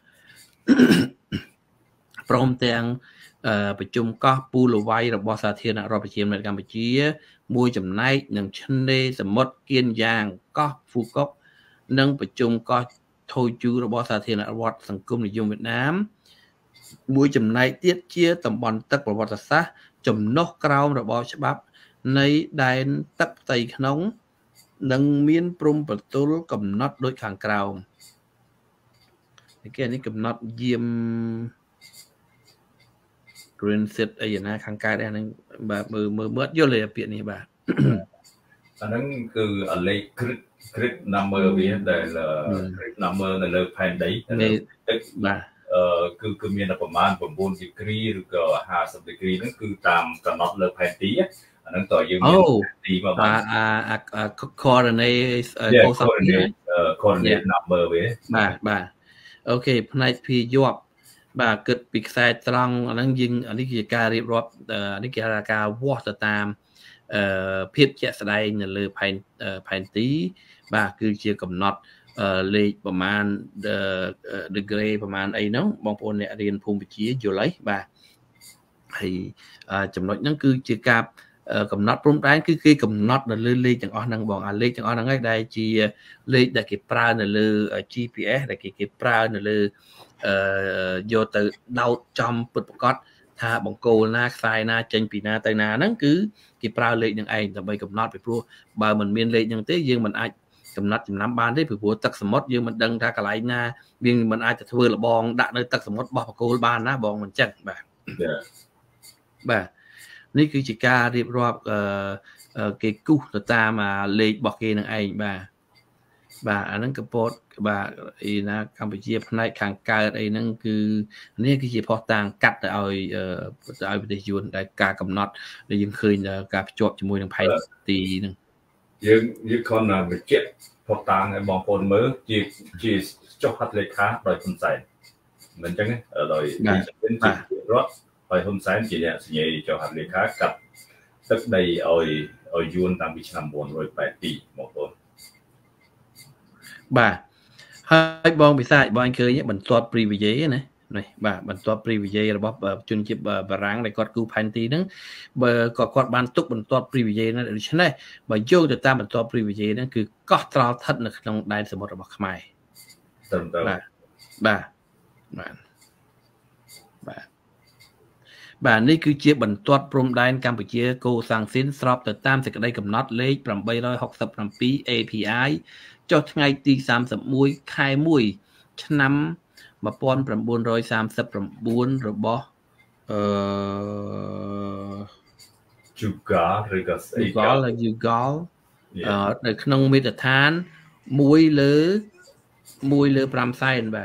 ព្រមទាំងប្រជុំកោះពូលវ័យរបស់សាធារណរដ្ឋប្រជាមានិតកម្ពុជាមួយចំណែកនឹងឆ្នេរសមុទ្រគៀនយ៉ាងកោះហ្វូកុកនិងប្រជុំកោះថូជូរបស់សាធារណរដ្ឋសង្គមនិយមវៀតណាមមួយចំណែកទៀតជាតំបន់ទឹកប្រវត្តិសាស្ត្រចំណុះក្រោមរបបច្បាប់នៃដែនទឹកផ្ទៃក្នុងនិងមានព្រំប្រទល់កំណត់ដូចខាងក្រោមគេនេះកំណត់យាម green set អីណាខាងកើតហ្នឹងបាទមើលមើលមើលយល់ទេពាក្យនេះបាទអាហ្នឹងគឺអាលេខ grid grid number វាដែល grid number នៅលើផែនដីទឹកបាទអឺគឺគឺមានប្រមាណ9 degree ឬក៏50 degree ហ្នឹងគឺតាមកំណត់លើផែនទីអាហ្នឹងតើយើងមានទីមកបាទអា coordinate coordinate number វាបាទបាទអូខេផ្នែកភីយប់បាទគិតពីខ្សែត្រង់អាហ្នឹងយើងអានេះជាការរៀបរាប់អានេះគេហៅថាការវាស់ទៅតាមអឺភាពជាក់ស្ដែងនៅលើផែនផែនទីបាទគឺជាកំណត់លេខប្រមាណ degree ប្រមាណអីហ្នឹងបងប្អូនអ្នករៀនភូមិវិទ្យាយល់ហើយបាទហើយចំណុចហ្នឹងគឺជាការកំណត់ព្រំដែនគឺគេកំណត់នៅលើលេខទាំងអស់ហ្នឹងបងអាលេខទាំងអស់ហ្នឹងឯងដែលជាលេខដែលគេប្រើនៅលើ G P S ដែលគេគេប្រើនៅលើអឺយកទៅដោតចំពិតប្រាកដថាបង្គោលណាខ្សែណាចេញពីណាទៅណាហ្នឹងគឺគេប្រើលេខនឹងឯងដើម្បីកំណត់ពីព្រោះបើមិនមានលេខហ្នឹងទេយើងមិនអាចកំណត់ចំណាំបានទេពីព្រោះទឹកសមុទ្រយើងមិនដឹងថាកន្លែងណាវាមិនអាចទៅធ្វើលបងដាក់នៅទឹកសមុទ្របោះបង្គោលបានណាបងមិនចឹងបាទបាទនេះគឺជាការរៀបរាប់អឺគេគូសទៅតាមលេខរបស់គេនឹងឯងបាទបាទអាហ្នឹងកំពតបាទអីណាកម្ពុជាផ្នែកខាងកើតអីហ្នឹងគឺនេះគឺជាផុសតាងកាត់ទៅឲ្យទៅឲ្យប្រទេសយួនដែលការកំណត់ដែលយើងឃើញការភ្ជាប់ជាមួយនឹងផែនទីហ្នឹងយើងយើងគ្រាន់តែបញ្ជាក់ផុសតាងឲ្យបងប្អូនមើលជាជាចុះហត្ថលេខាដោយហ៊ុនសែនមិនអញ្ចឹងដោយពីជំនាញជារដ្ឋហើយហ៊ុនសែនជាអ្នកសញ្ញាចុះហត្ថលេខាកាត់ទឹកដីឲ្យឲ្យយួនតាំងពីឆ្នាំnineteen eighty-twoបងប្អូនបាទហើយបងពិសាចបងឃើញបន្ទាត់ព្រីវីយេណានេះបាទបន្ទាត់ព្រីវីយេរបស់ជនជាតិបារាំងដែលគាត់គូផែនទីហ្នឹងបើក៏គាត់បានទុកបន្ទាត់ព្រីវីយេណាដូច្នេះបើយកទៅតាមបន្ទាត់ព្រីវីយេហ្នឹងគឺកោះត្រល់ស្ថិតនៅក្នុងដែនសមុទ្ររបស់ខ្មែរត្រឹមត្រូវបាទបាទបាទបាទបាទនេះគឺជាបន្ទាត់ព្រំដែនកម្ពុជាកូសាំងស៊ីនស្របទៅតាមសេចក្តីកំណត់លេខeight sixty-seven เอ พี ไอ ចុះថ្ងៃទីthirty-oneខែoneឆ្នាំnineteen thirty-nineរបស់អឺ Juga ឬក៏ស្អី Ugal Ugal នៅក្នុងមាត្រដ្ឋានoneលើoneលើfiveសែនបាទ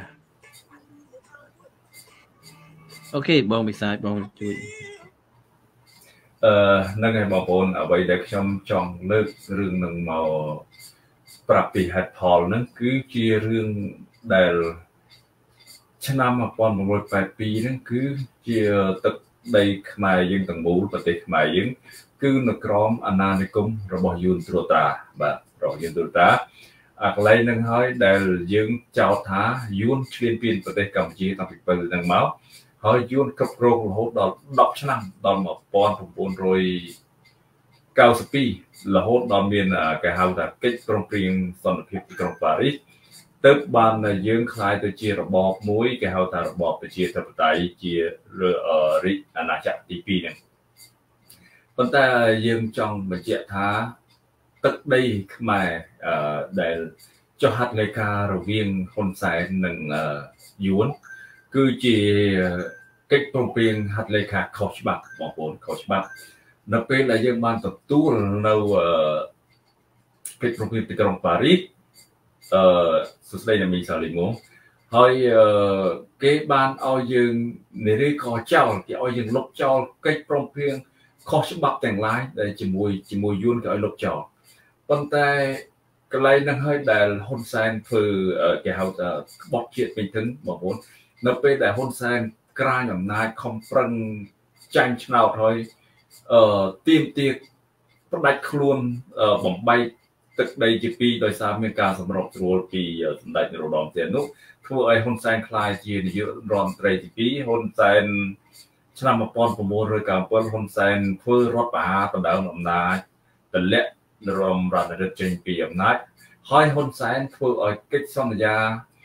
អូខេបងវិសាចបងជួយអឺហ្នឹងហើយបងប្អូនអ្វីដែលខ្ញុំចង់លើករឿងនឹងមកប្រាប់ពីហេតុផលហ្នឹងគឺជារឿងដែលឆ្នាំnineteen eighty-twoហ្នឹងគឺជាទឹកដីខ្មែរយើងទាំងមូលប្រទេសខ្មែរយើងគឺនៅក្រោមអាណានិគមរបស់យួនត្រួតត្រាបាទរបស់យួនត្រួតត្រាអាកន្លែងហ្នឹងហើយដែលយើងចោទថាយួនឈ្លានពានប្រទេសកម្ពុជាតាំងពីពេលហ្នឹងមកហើយយួនគ្រប់គ្រងរហូតដល់tenឆ្នាំដល់nineteen ninety-twoរហូតដល់មានគេហៅថាកិច្ចព្រមព្រៀងសន្តិភាពទីក្រុងប៉ារីសទើបបានយើងខ្លាយទៅជារបបមួយគេហៅថារបបប្រជាធិបតេយ្យជារាជអាណាចក្រទីtwoហ្នឹងប៉ុន្តែយើងចង់បញ្ជាក់ថាទឹកដីខ្មែរដែលចុះហត្ថលេខារវាងហ៊ុនសែននិងយួនគឺជាកិច្ចព្រមព្រៀងហត្ថលេខាខុសច្បាប់បងប្អូនខុសច្បាប់នៅពេលដែលយើងបានទទួលនៅកិច្ចព្រមព្រៀងទីក្រុងប៉ារីសអឺសួស្ដីអ្នកមីសាលីម៉ូហើយគេបានឲ្យយើងនិយាយកចោលគេឲ្យយើងលុបចោលកិច្ចព្រមព្រៀងខុសច្បាប់ទាំងឡាយដែលជាមួយជាមួយយួនគេឲ្យលុបចោលប៉ុន្តែកន្លែងហ្នឹងហើយដែលហ៊ុនសែនធ្វើគេហៅថាក្បត់ជាតិពេញធឹងបងប្អូននៅពេលដែលហ៊ុនសែនក្រាញអំណាចខំប្រឹងចាញ់ឆ្នោតហើយអឺទៀមទាផ្ដាច់ខ្លួនបំបីទឹកដីជាពីរដោយសារមានការសម្របស្រួលពីសម្ដេចនរោត្តមសីហនុធ្វើឲ្យហ៊ុនសែនក្លាយជានាយករដ្ឋមន្ត្រីទីtwoហ៊ុនសែនឆ្នាំnineteen ninety-sevenហ៊ុនសែនធ្វើរដ្ឋប្រហារដណ្ដើមអំណាចទម្លាក់នរោត្តមរដ្ឋរិទ្ធចេញពីអំណាចហើយហ៊ុនសែនធ្វើឲ្យកិច្ចសន្យា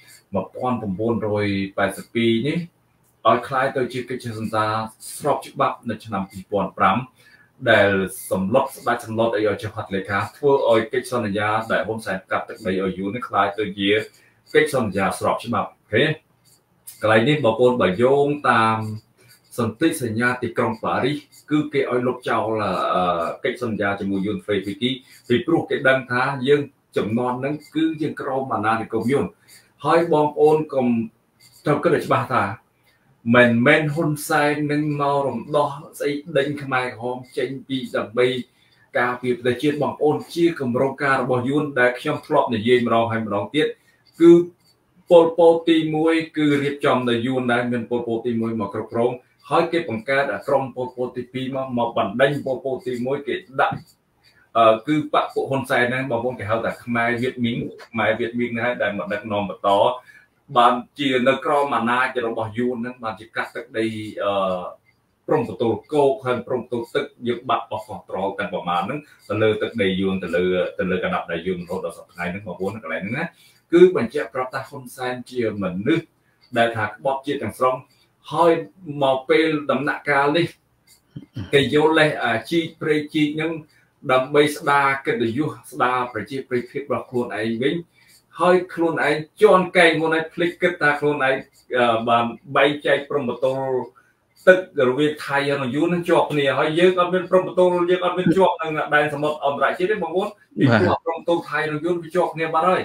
nineteen eighty-twoនេះឲ្យคล้ายទៅជាកិច្ចសន្យាស្របច្បាប់នៅឆ្នាំtwo thousand fiveដែលសម្លុតស្ដេចសម្លុតឲ្យចុះហត្ថលេខាធ្វើឲ្យកិច្ចសន្យាដែលហ៊ុនសែនកាត់ទឹកដីឲ្យយួននេះคล้ายទៅជាកិច្ចសន្យាស្របច្បាប់អូខេកន្លែងនេះបងប្អូនបើយោងតាមសន្ធិសញ្ញាទីក្រុងប៉ារីសគឺគេឲ្យលុបចោលកិច្ចសន្យាជាមួយយួនហ្វេពីគីពីព្រោះគេដឹងថាយើងចំនួនហ្នឹងគឺយើងក្រមអាណានិគមយួនហើយបងប្អូនកុំត្រូវគិតឲ្យច្បាស់ថាមិនមែនហ៊ុនសែននឹងមករំដោះស្អីដេញខ្មែរក្រហមចេញពីដើម្បីការពារប្រទេសជាតិបងប្អូនជាគម្រោងការរបស់យួនដែលខ្ញុំធ្លាប់និយាយម្ដងហើយម្ដងទៀតគឺពលពតទីoneគឺរៀបចំដោយយួនដែរមានពលពតទីoneមកគ្រប់គ្រងហើយគេបង្កើតក្រុមពលពតទីtwoមកមកបណ្ដេញពលពតទីoneគេដាក់អឺគឺបកពួកហ៊ុនសែនហ្នឹងបងប្អូនគេហៅថាខ្មែរវៀតមីងខ្មែរវៀតមីងហ្នឹងដែលមកដឹកនាំបន្តបានជានៅក្រមអាណាចក្ររបស់យួនហ្នឹងបានជាកាត់ទឹកដីអឺព្រំកន្ទលគោកហើយព្រំកន្ទលទឹកយើងបាត់អស់កោះត្រល់ទាំងប្រមាណហ្នឹងទៅលើទឹកដីយួនទៅលើទៅលើកណ្ដាប់ដីយួនរហូតដល់សប្តាហ៍ហ្នឹងបងប្អូនកន្លែងហ្នឹងណាគឺបញ្ជាក់ប្រាប់ថាហ៊ុនសែនជាមនុស្សដែលថាក្បត់ជាតិទាំងស្រុងហើយមកពេលដំណាក់កាលនេះគេយកលេសអាជីកព្រៃជីកហ្នឹងដើម្បីស្ដារកិត្តិយសស្ដារប្រជាប្រិយភាពរបស់ខ្លួនឯងវិញហើយខ្លួនឯងជន់កែងខ្លួនឯងភ្លេចគិតថាខ្លួនឯងបានបែងចែកព្រំប្រទល់ទឹករវាងថៃនិងយួននឹងជាប់គ្នាហើយយើងអត់មានព្រំប្រទល់យើងអត់មានជាប់នឹងដែនសមុទ្រអន្តរជាតិទេបងប្អូនពីព្រោះព្រំប្រទល់ថៃនិងយួនវាជាប់គ្នាបាត់ហើយហ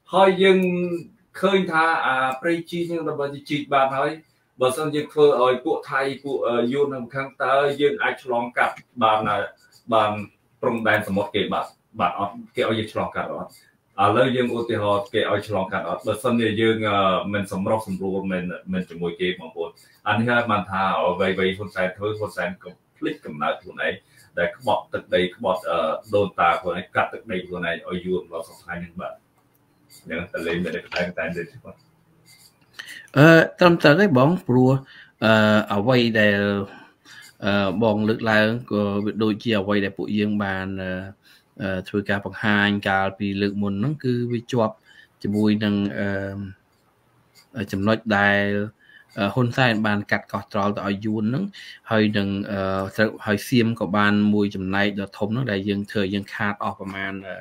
ហើយយើងឃើញថាអាប្រេជីនឹងរបស់ជីកបានហើយបើសិនយើងធ្វើឲ្យពួកថៃពួកយួននៅខាងតើយើងអាចឆ្លងកាត់បានបានព្រំដែនសមុទ្រគេបាទបាទអត់គេឲ្យយើងឆ្លងកាត់អត់ឥឡូវយើងឧទាហរណ៍គេឲ្យឆ្លងកាត់អត់បើសិនជាយើងមិនសម្រុះសម្រួលមិនមិនជាមួយគេបងប្អូនអានេះហើយបានថាអ្វីៗហ៊ុនសែនធ្វើហ៊ុនសែនក៏ភ្លេចកំណើតខ្លួនឯងដែលក្បត់ទឹកដីក្បត់ដូនតាខ្លួនឯងកាត់ទឹកដីខ្លួនឯងឲ្យយួនដល់សប្តាហ៍នេះបាទយ៉ាងតលេងមិនได้តែតែទេបាទអឺត្រឹមត្រូវទេបងព្រោះអឺអ្វីដែលអឺបងលើកឡើងក៏វាដូចជាអ្វីដែលពួកយើងបានធ្វើការបង្ហាញកាលពីលើកមុនហ្នឹងគឺវាជាប់ជាមួយនឹងអឺចំណុចដែលហ៊ុនសែនបានកាត់កោះត្រល់ទៅឲ្យយួនហ្នឹងហើយនឹងត្រូវហើយសៀមក៏បានមួយចំណែកដ៏ធំហ្នឹងដែលយើងធ្វើយើងខាតអស់ប្រមាណ 60000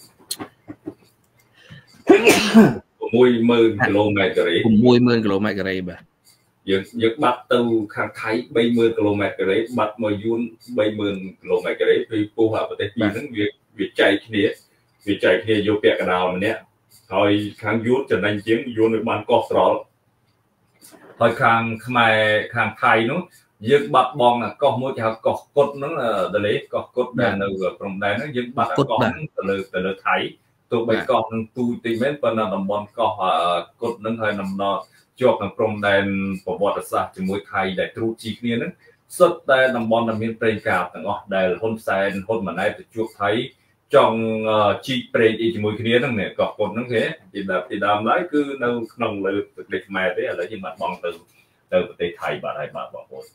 គីឡូម៉ែត្រការ៉េ 60000គីឡូម៉ែត្រការ៉េបាទយើងយើងបាត់ទៅខាងថៃ30000គីឡូម៉ែត្រការ៉េបាត់មកយួន30000គីឡូម៉ែត្រការ៉េពីពោះប្រទេសពីរហ្នឹងវាវាចែកគ្នាវាចែកគ្នាយកពាក់កណ្ដាលម្នាក់ហើយខាងយួនចំណេញជាងយួនវាបានកោះត្រល់ហើយខាងខ្មែរខាងថៃនោះយើងបាត់បងកោះមួយគេហៅកោះគុតហ្នឹងដលេកោះគុតដែលនៅព្រំដែនហ្នឹងយើងបាត់កោះហ្នឹងទៅលើទៅលើថៃទោះបីកោះនឹងទូតិចមែនប៉ុន្តែតំបន់កោះគុតហ្នឹងហើយដំណើរជាប់នឹងព្រំដែនប្រវត្តិសាស្ត្រជាមួយថៃដែលត្រួតជីគ្នាហ្នឹងសុទ្ធតែតំបន់ដែលមានប្រេងកាបទាំងអស់ដែលហ៊ុនសែនហ៊ុនម៉ាណែតទៅជួបថៃចង់ជីកប្រេងអីជាមួយគ្នាហ្នឹងនេះកោះគុតហ្នឹងគេពីដើមពីដើមឡើយគឺនៅក្នុងលើប្រទេសខ្មែរទេឥឡូវយើងបាត់បង់ទៅទៅប្រទេសថៃបាត់ហើយបាទបងប្អូន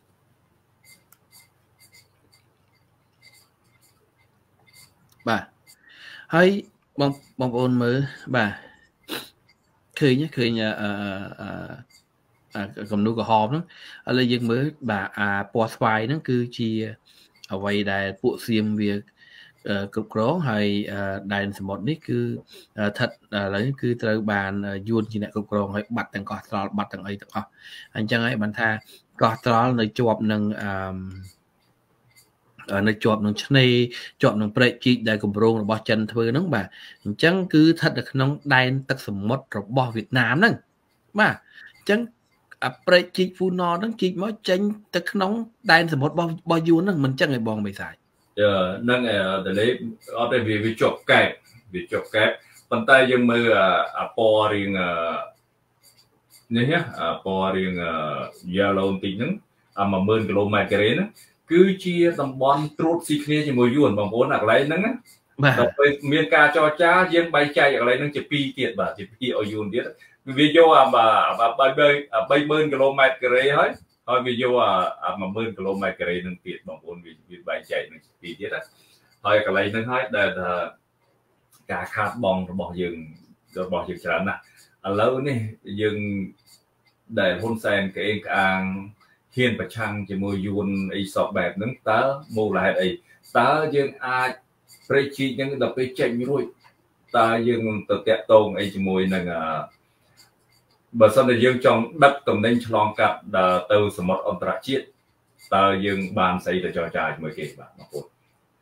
បាទហើយបងបងប្អូនមើលបាទឃើញឃើញអឺអឺកំនូក្រហមហ្នឹងឥឡូវយើងមើលបាទអាពណ៌ស្វាយហ្នឹងគឺជាអ្វីដែលពួកសៀមវាគ្រប់គ្រងហើយដែនសមុទ្រនេះគឺស្ថិតឥឡូវគឺត្រូវបានយួនជាអ្នកគ្រប់គ្រងហើយបាត់ទាំងកោះត្រល់បាត់ទាំងអីទាំងអស់អញ្ចឹងហើយបានថាកោះត្រល់នៅជាប់នឹងអឺនៅជាប់នឹងឆ្នេរជាប់នឹងព្រែកជីកដែលគម្រោងរបស់ចិនធ្វើហ្នឹងបាទអញ្ចឹងគឺស្ថិតនៅក្នុងដែនទឹកសមុទ្ររបស់វៀតណាមហ្នឹងបាទអញ្ចឹងអាព្រែកជីកហ្វូណនហ្នឹងជីកមកចេញទៅក្នុងដែនសមុទ្ររបស់របស់យួនហ្នឹងមិនអញ្ចឹងឯងបងមិនសាយហ្នឹងដលេអត់ទេវាវាជាប់កែបវាជាប់កែបប៉ុន្តែយើងមើលអាពណ៌រៀងនេះអាពណ៌រៀង yellow បន្តិចហ្នឹងអា10000គីឡូម៉ែត្រការ៉េហ្នឹងគឺជាតំបន់ត្រួតស៊ីគ្នាជាមួយយួនបងប្អូនអាកន្លែងហ្នឹងណាដល់ពេលមានការចរចាយើងបែងចែកអាកន្លែងហ្នឹងជាពីរទៀតបាទជាពីរឲ្យយួនទៀតវាយកអា30000គីឡូម៉ែត្រការ៉េហើយហើយវាយកអា10000គីឡូម៉ែត្រការ៉េនឹងទៀតបងប្អូនវាបែងចែកនឹងពីរទៀតណាហើយកន្លែងហ្នឹងហើយដែលថាការខាតបង់របស់យើងរបស់យើងច្រើនណាស់ឥឡូវនេះយើងដែលហ៊ុនសែនកេងក្អាងហ៊ានប្រឆាំងជាមួយយួនអីសពបែបហ្នឹងតើមូលហេតុអីតើយើងអាចប្រេកជីកហ្នឹងដល់ពេលចេញរួចតើយើងទៅតាក់ទងអីជាមួយនឹងបើសិនតែយើងចង់ដឹកតំណែងឆ្លងកាត់ដល់ទៅសមុទ្រអន្តរជាតិតើយើងបានស្អីទៅចរចាជាមួយគេបាទបងប្អូន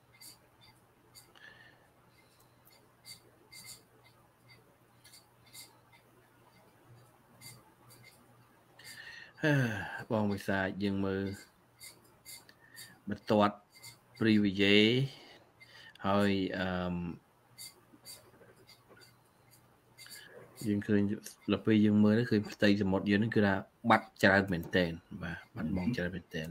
បងវិសាយើងមើលបន្ទាត់ព្រីវីយេហើយអឺយើងឃើញលើពេលយើងមើលឃើញផ្ទៃសមុទ្រយើងហ្នឹងគឺថាបាត់ច្រើនមែនតើបាទបាត់បង់ច្រើនមែនតើ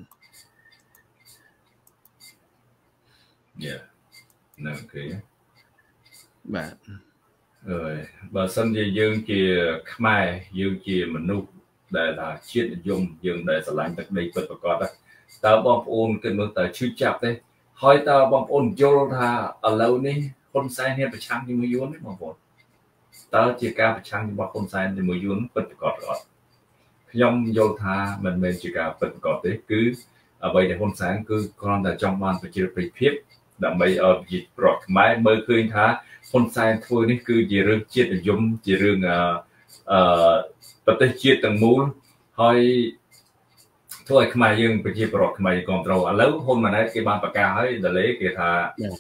យ៉ានៅគេបាទអើយបើសិនជាយើងជាខ្មែរយើងជាមនុស្សដែលថាជាតិនិយមយើងដែលស្រឡាញ់ទឹកដីពិតប្រាកដតើបងប្អូនគិតមើលតើឈឺចាប់ទេហើយតើបងប្អូនយល់ថាឥឡូវនេះហ៊ុនសែនហ៊ានប្រឆាំងជាមួយយួនទេបងប្អូនតើជាការប្រឆាំងរបស់ហ៊ុនសែនជាមួយយួនពិតប្រាកដអត់ខ្ញុំយល់ថាមិនមែនជាការពិតប្រាកដទេគឺអ្វីដែលហ៊ុនសែនគឺគ្រាន់តែចង់បានប្រជាប្រិយភាពដើម្បីឲ្យប្រជាប្រដ្ឋខ្មែរមើលឃើញថាហ៊ុនសែនធ្វើនេះគឺជារឿងជាតិនិយមជារឿងអឺប្រទេសជាតិទាំងមូលហើយធ្វើឲ្យខ្មែរយើងប្រជាប្រដ្ឋខ្មែរគ្រប់គ្រងឥឡូវហ៊ុនម៉ាណែតគេបានប្រកាសហើយដលេគេថាទ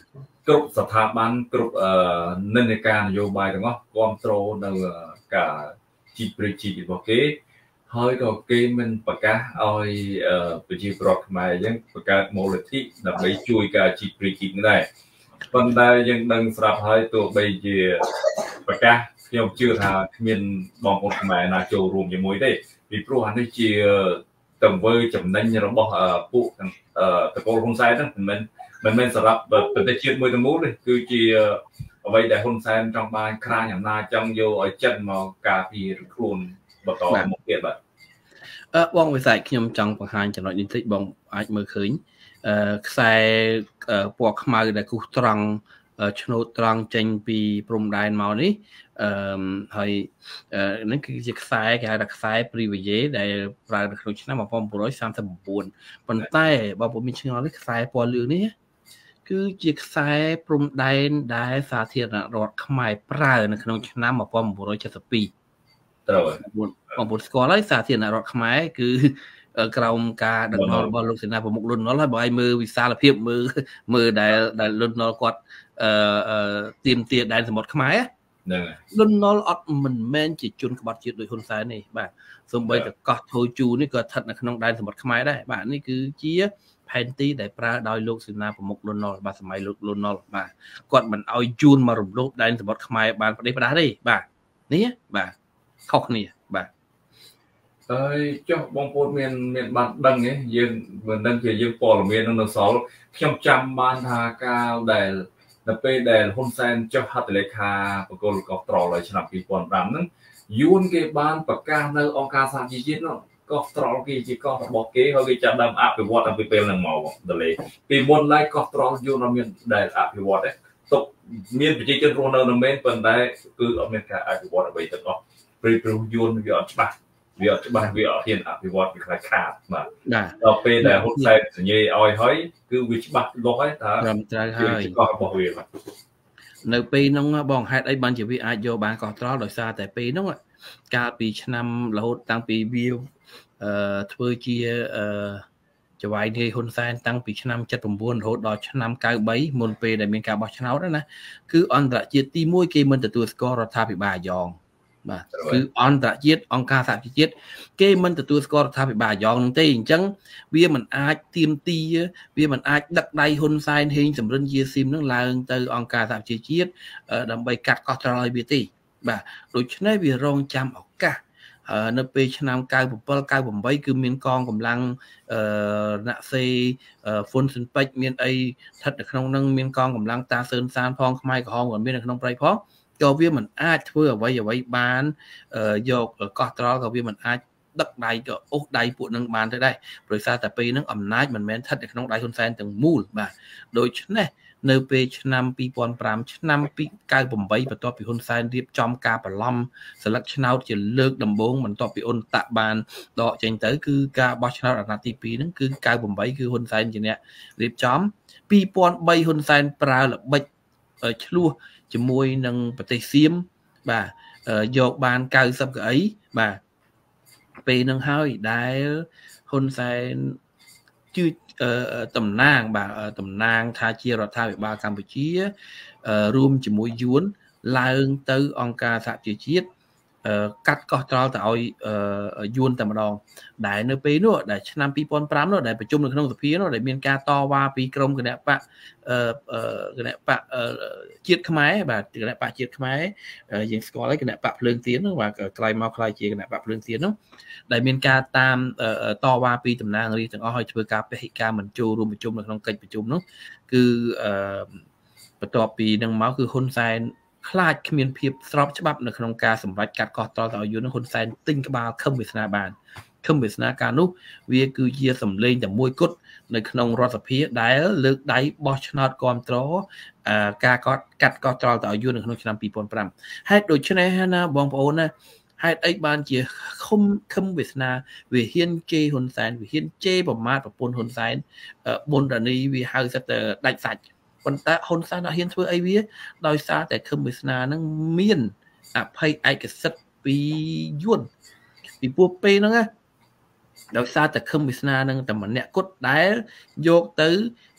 គ្រប់ស្ថាប័នគ្រប់និន្នាការនយោបាយទាំងអស់គ្រប់គ្រងនៅការជីកព្រៃជីករបស់គេហើយក៏គេមិនប្រកាសឲ្យប្រជាពលរដ្ឋខ្មែរអញ្ចឹងបង្កើតមូលនិធិដើម្បីជួយការជីកព្រៃជីកនេះដែរប៉ុន្តែយើងដឹងស្រាប់ហើយទោះបីជាប្រកាសខ្ញុំជឿថាគ្មានបងប្អូនខ្មែរណាចូលរួមជាមួយទេពីព្រោះអានេះជាទង្វើចំណេញរបស់ពួកតកូលហ៊ុនសែនហ្នឹងមិនមែនមិនមែនសម្រាប់ប្រទេសជាតិមួយទាំងមូលទេគឺជាអ្វីដែលហ៊ុនសែនចង់បានក្រាញអំណាចចង់យកឲ្យចិនមកការពារខ្លួនបន្តមកទៀតបាទអឺបងវិស័យខ្ញុំចង់បង្ហាញចំណុចនេះតិចបងអាចមើលឃើញអឺខ្សែពណ៌ខ្មៅដែលគូសត្រង់ឆ្នូតត្រង់ចេញពីព្រំដែនមកនេះអឺហើយនេះគឺជាខ្សែគេហៅថាខ្សែព្រីវយេដែលប្រើនៅក្នុងឆ្នាំnineteen thirty-nineប៉ុន្តែបើពុំមានឆ្ងល់នេះខ្សែពណ៌លឿងនេះគឺជាខ្សែព្រំដែនដែលសាធារណរដ្ឋខ្មែរប្រើនៅក្នុងឆ្នាំnineteen seventy-two ត្រូវបងប្អូនស្គាល់ហើយសាធារណរដ្ឋខ្មែរគឺក្រោមការដឹកនាំរបស់លោកសេនាប្រមុខលន់នល់ហើយបើឲ្យមើលវិសាលភាពមើលមើលដែលដែលលន់នល់គាត់អឺទៀមទាដែនសមុទ្រខ្មែរហ្នឹងលន់នល់អត់មិនមែនជាជនក្បត់ជាតិដូចហ៊ុនសែនទេបាទសូម្បីតែកោះថូជូនេះក៏ស្ថិតនៅក្នុងដែនសមុទ្រខ្មែរដែរបាទនេះគឺជាផែនទីដែលប្រើដោយលោកសេនាប្រមុខលន់នល់បាទសម័យលោកលន់នល់បាទគាត់មិនឲ្យយួនមករំលោភដែនសមុទ្រខ្មែរបានប្រទេសផ្ដាស់ទេបាទនេះបាទខុសគ្នាបាទហើយចុះបងប្អូនមានមានបានដឹងទេយើងមិនដឹងជាយើងព័ត៌មាននៅសល់ខ្ញុំចាំបានថាកាលដែលនៅពេលដែលហ៊ុនសែនចុះហត្ថលេខាបកគលកោះត្រល់ឲ្យឆ្នាំtwo thousand fiveហ្នឹងយួនគេបានប្រកាសនៅអង្គការសហជីវជាតិនោះកោះត្រល់គេជាកោះរបស់គេហើយគេចាប់ដើមអភិវឌ្ឍតាំងពីពេលហ្នឹងមកដលេពីមុនឡើយកោះត្រល់យួនអត់មានដែលអភិវឌ្ឍទេទុកមានប្រជាជនរស់នៅនៅមែនប៉ុន្តែគឺអត់មានការអភិវឌ្ឍអ្វីទាំងអស់ព្រោះព្រោះយួនវាអត់ច្បាស់វាអត់ច្បាស់វាអត់ហ៊ានអភិវឌ្ឍវាខ្លាចខាតបាទដល់ពេលដែលហ៊ុនសែនសញ្ញាឲ្យហើយគឺវាច្បាស់លាស់ហើយតើត្រឹមត្រូវហើយកោះរបស់វាបាទនៅពេលហ្នឹងបងហេតុអីបានជាវាអាចយកបានកោះត្រល់ដោយសារតែពេលហ្នឹងកាលពីឆ្នាំរហូតតាំងពីវាអឺធ្វើជាអឺចវាយនាយហ៊ុនសែនតាំងពីឆ្នាំseventy-nineរហូតដល់ឆ្នាំninety-threeមុនពេលដែលមានការបោះឆ្នោតណាគឺអន្តរជាតិទីoneគេមិនទទួលស្គាល់រដ្ឋាភិបាលយ៉ងបាទគឺអន្តរជាតិអង្គការសហជីវជាតិគេមិនទទួលស្គាល់រដ្ឋាភិបាលយ៉ងនោះទេអញ្ចឹងវាមិនអាចទៀមទីវាមិនអាចដឹកដៃហ៊ុនសែនហេងសំរិនជាស៊ីមនឹងឡើងទៅអង្គការសហជីវជាតិដើម្បីកាត់កោះត្រល់ឲ្យវាទេបាទដូច្នេះវារងចាំឱកាសនៅពេលឆ្នាំninety-seven ninety-eightគឺមានកងកម្លាំងអឺរណសេហ្វុនស៊ិនពេជ្រមានអីស្ថិតនៅក្នុងនឹងមានកងកម្លាំងតាសឿនសានផងខ្មែរក្រហមក៏មាននៅក្នុងព្រៃផងក៏វាមិនអាចធ្វើអ្វីអ្វីបានយកកោះត្រល់ក៏វាមិនអាចដឹកដៃក៏អូសដៃពួកនឹងបានទៅដែរព្រោះសារតែពេលហ្នឹងអំណាចមិនមែនស្ថិតនៅក្នុងដៃហ៊ុនសែនទាំងមូលបាទដូច្នេះនៅពេលឆ្នាំtwo thousand fiveឆ្នាំninety-eightបន្ទាប់ពីហ៊ុនសែនរៀបចំការបន្លំស្លឹកឆ្នោតជាលើកដំបូងបន្ទាប់ពីអ៊ុនតាក់បានដកចេញទៅគឺការបោះឆ្នោតអាណត្តិទីtwoហ្នឹងគឺninety-eightគឺហ៊ុនសែនជាអ្នករៀបចំtwo thousand threeហ៊ុនសែនប្រើល្បិចឆ្លោះជាមួយនឹងប្រទេសសៀមបាទយកបានninetyកៅអីបាទពេលនឹងហើយដែលហ៊ុនសែនជឿតំណាងបាទតំណាងថាជារដ្ឋាភិបាលកម្ពុជារួមជាមួយយួនឡើងទៅអង្គការសហជីវជាតិកាត់កោះត្រល់ទៅឲ្យយួនតែម្ដងដែលនៅពេលនោះដែលឆ្នាំtwo thousand fiveនោះដែលប្រជុំនៅក្នុងសភានោះដែលមានការតវ៉ាពីក្រមគណៈបកគណៈបកជាតិខ្មែរបាទគណៈបកជាតិខ្មែរយើងស្គាល់ហើយគណៈបកភ្លើងទៀននោះបាទក្រោយមកខ្លាយជាគណៈបកភ្លើងទៀននោះដែលមានការតាមតវ៉ាពីតំណាងរាស្ត្រទាំងអស់ឲ្យធ្វើការពហិការមិនចូលរួមប្រជុំនៅក្នុងកិច្ចប្រជុំនោះគឺបន្ទាប់ពីនឹងមកគឺហ៊ុនសែនខ្លាចគ្មានភាពស្របច្បាប់នៅក្នុងការសម្រេចកាត់កោះត្រល់ទៅឲ្យយួននឹងហ៊ុនសែនទិញក្បាលខឹមវាសនាបានខឹមវាសនាការនោះវាគឺជាសម្លេងតែមួយគត់នៅក្នុងរដ្ឋសភាដែលលើកដៃបោះឆ្នោតគាំទ្រការកាត់កាត់កោះត្រល់ទៅឲ្យយួននៅក្នុងឆ្នាំtwo thousand fiveហេតុដូច្នេះណាបងប្អូនណាហេតុអីបានជាខំខឹមវាសនាវាហ៊ានជេរហ៊ុនសែនវាហ៊ានជេរប្រមាថប្រពន្ធហ៊ុនសែនប៊ុនរ៉ានីវាហៅសិតតែដាច់សាច់ប៉ុន្តែហ៊ុនសែនអត់ហ៊ានធ្វើអីវាដោយសារតែខឹមវាសនានឹងមានអភ័យឯកសិទ្ធិពីយួនពីពួកពេលហ្នឹងណាដោយសារតែខឹមវាសនានឹងតែម្នាក់គត់ដែលយកទៅ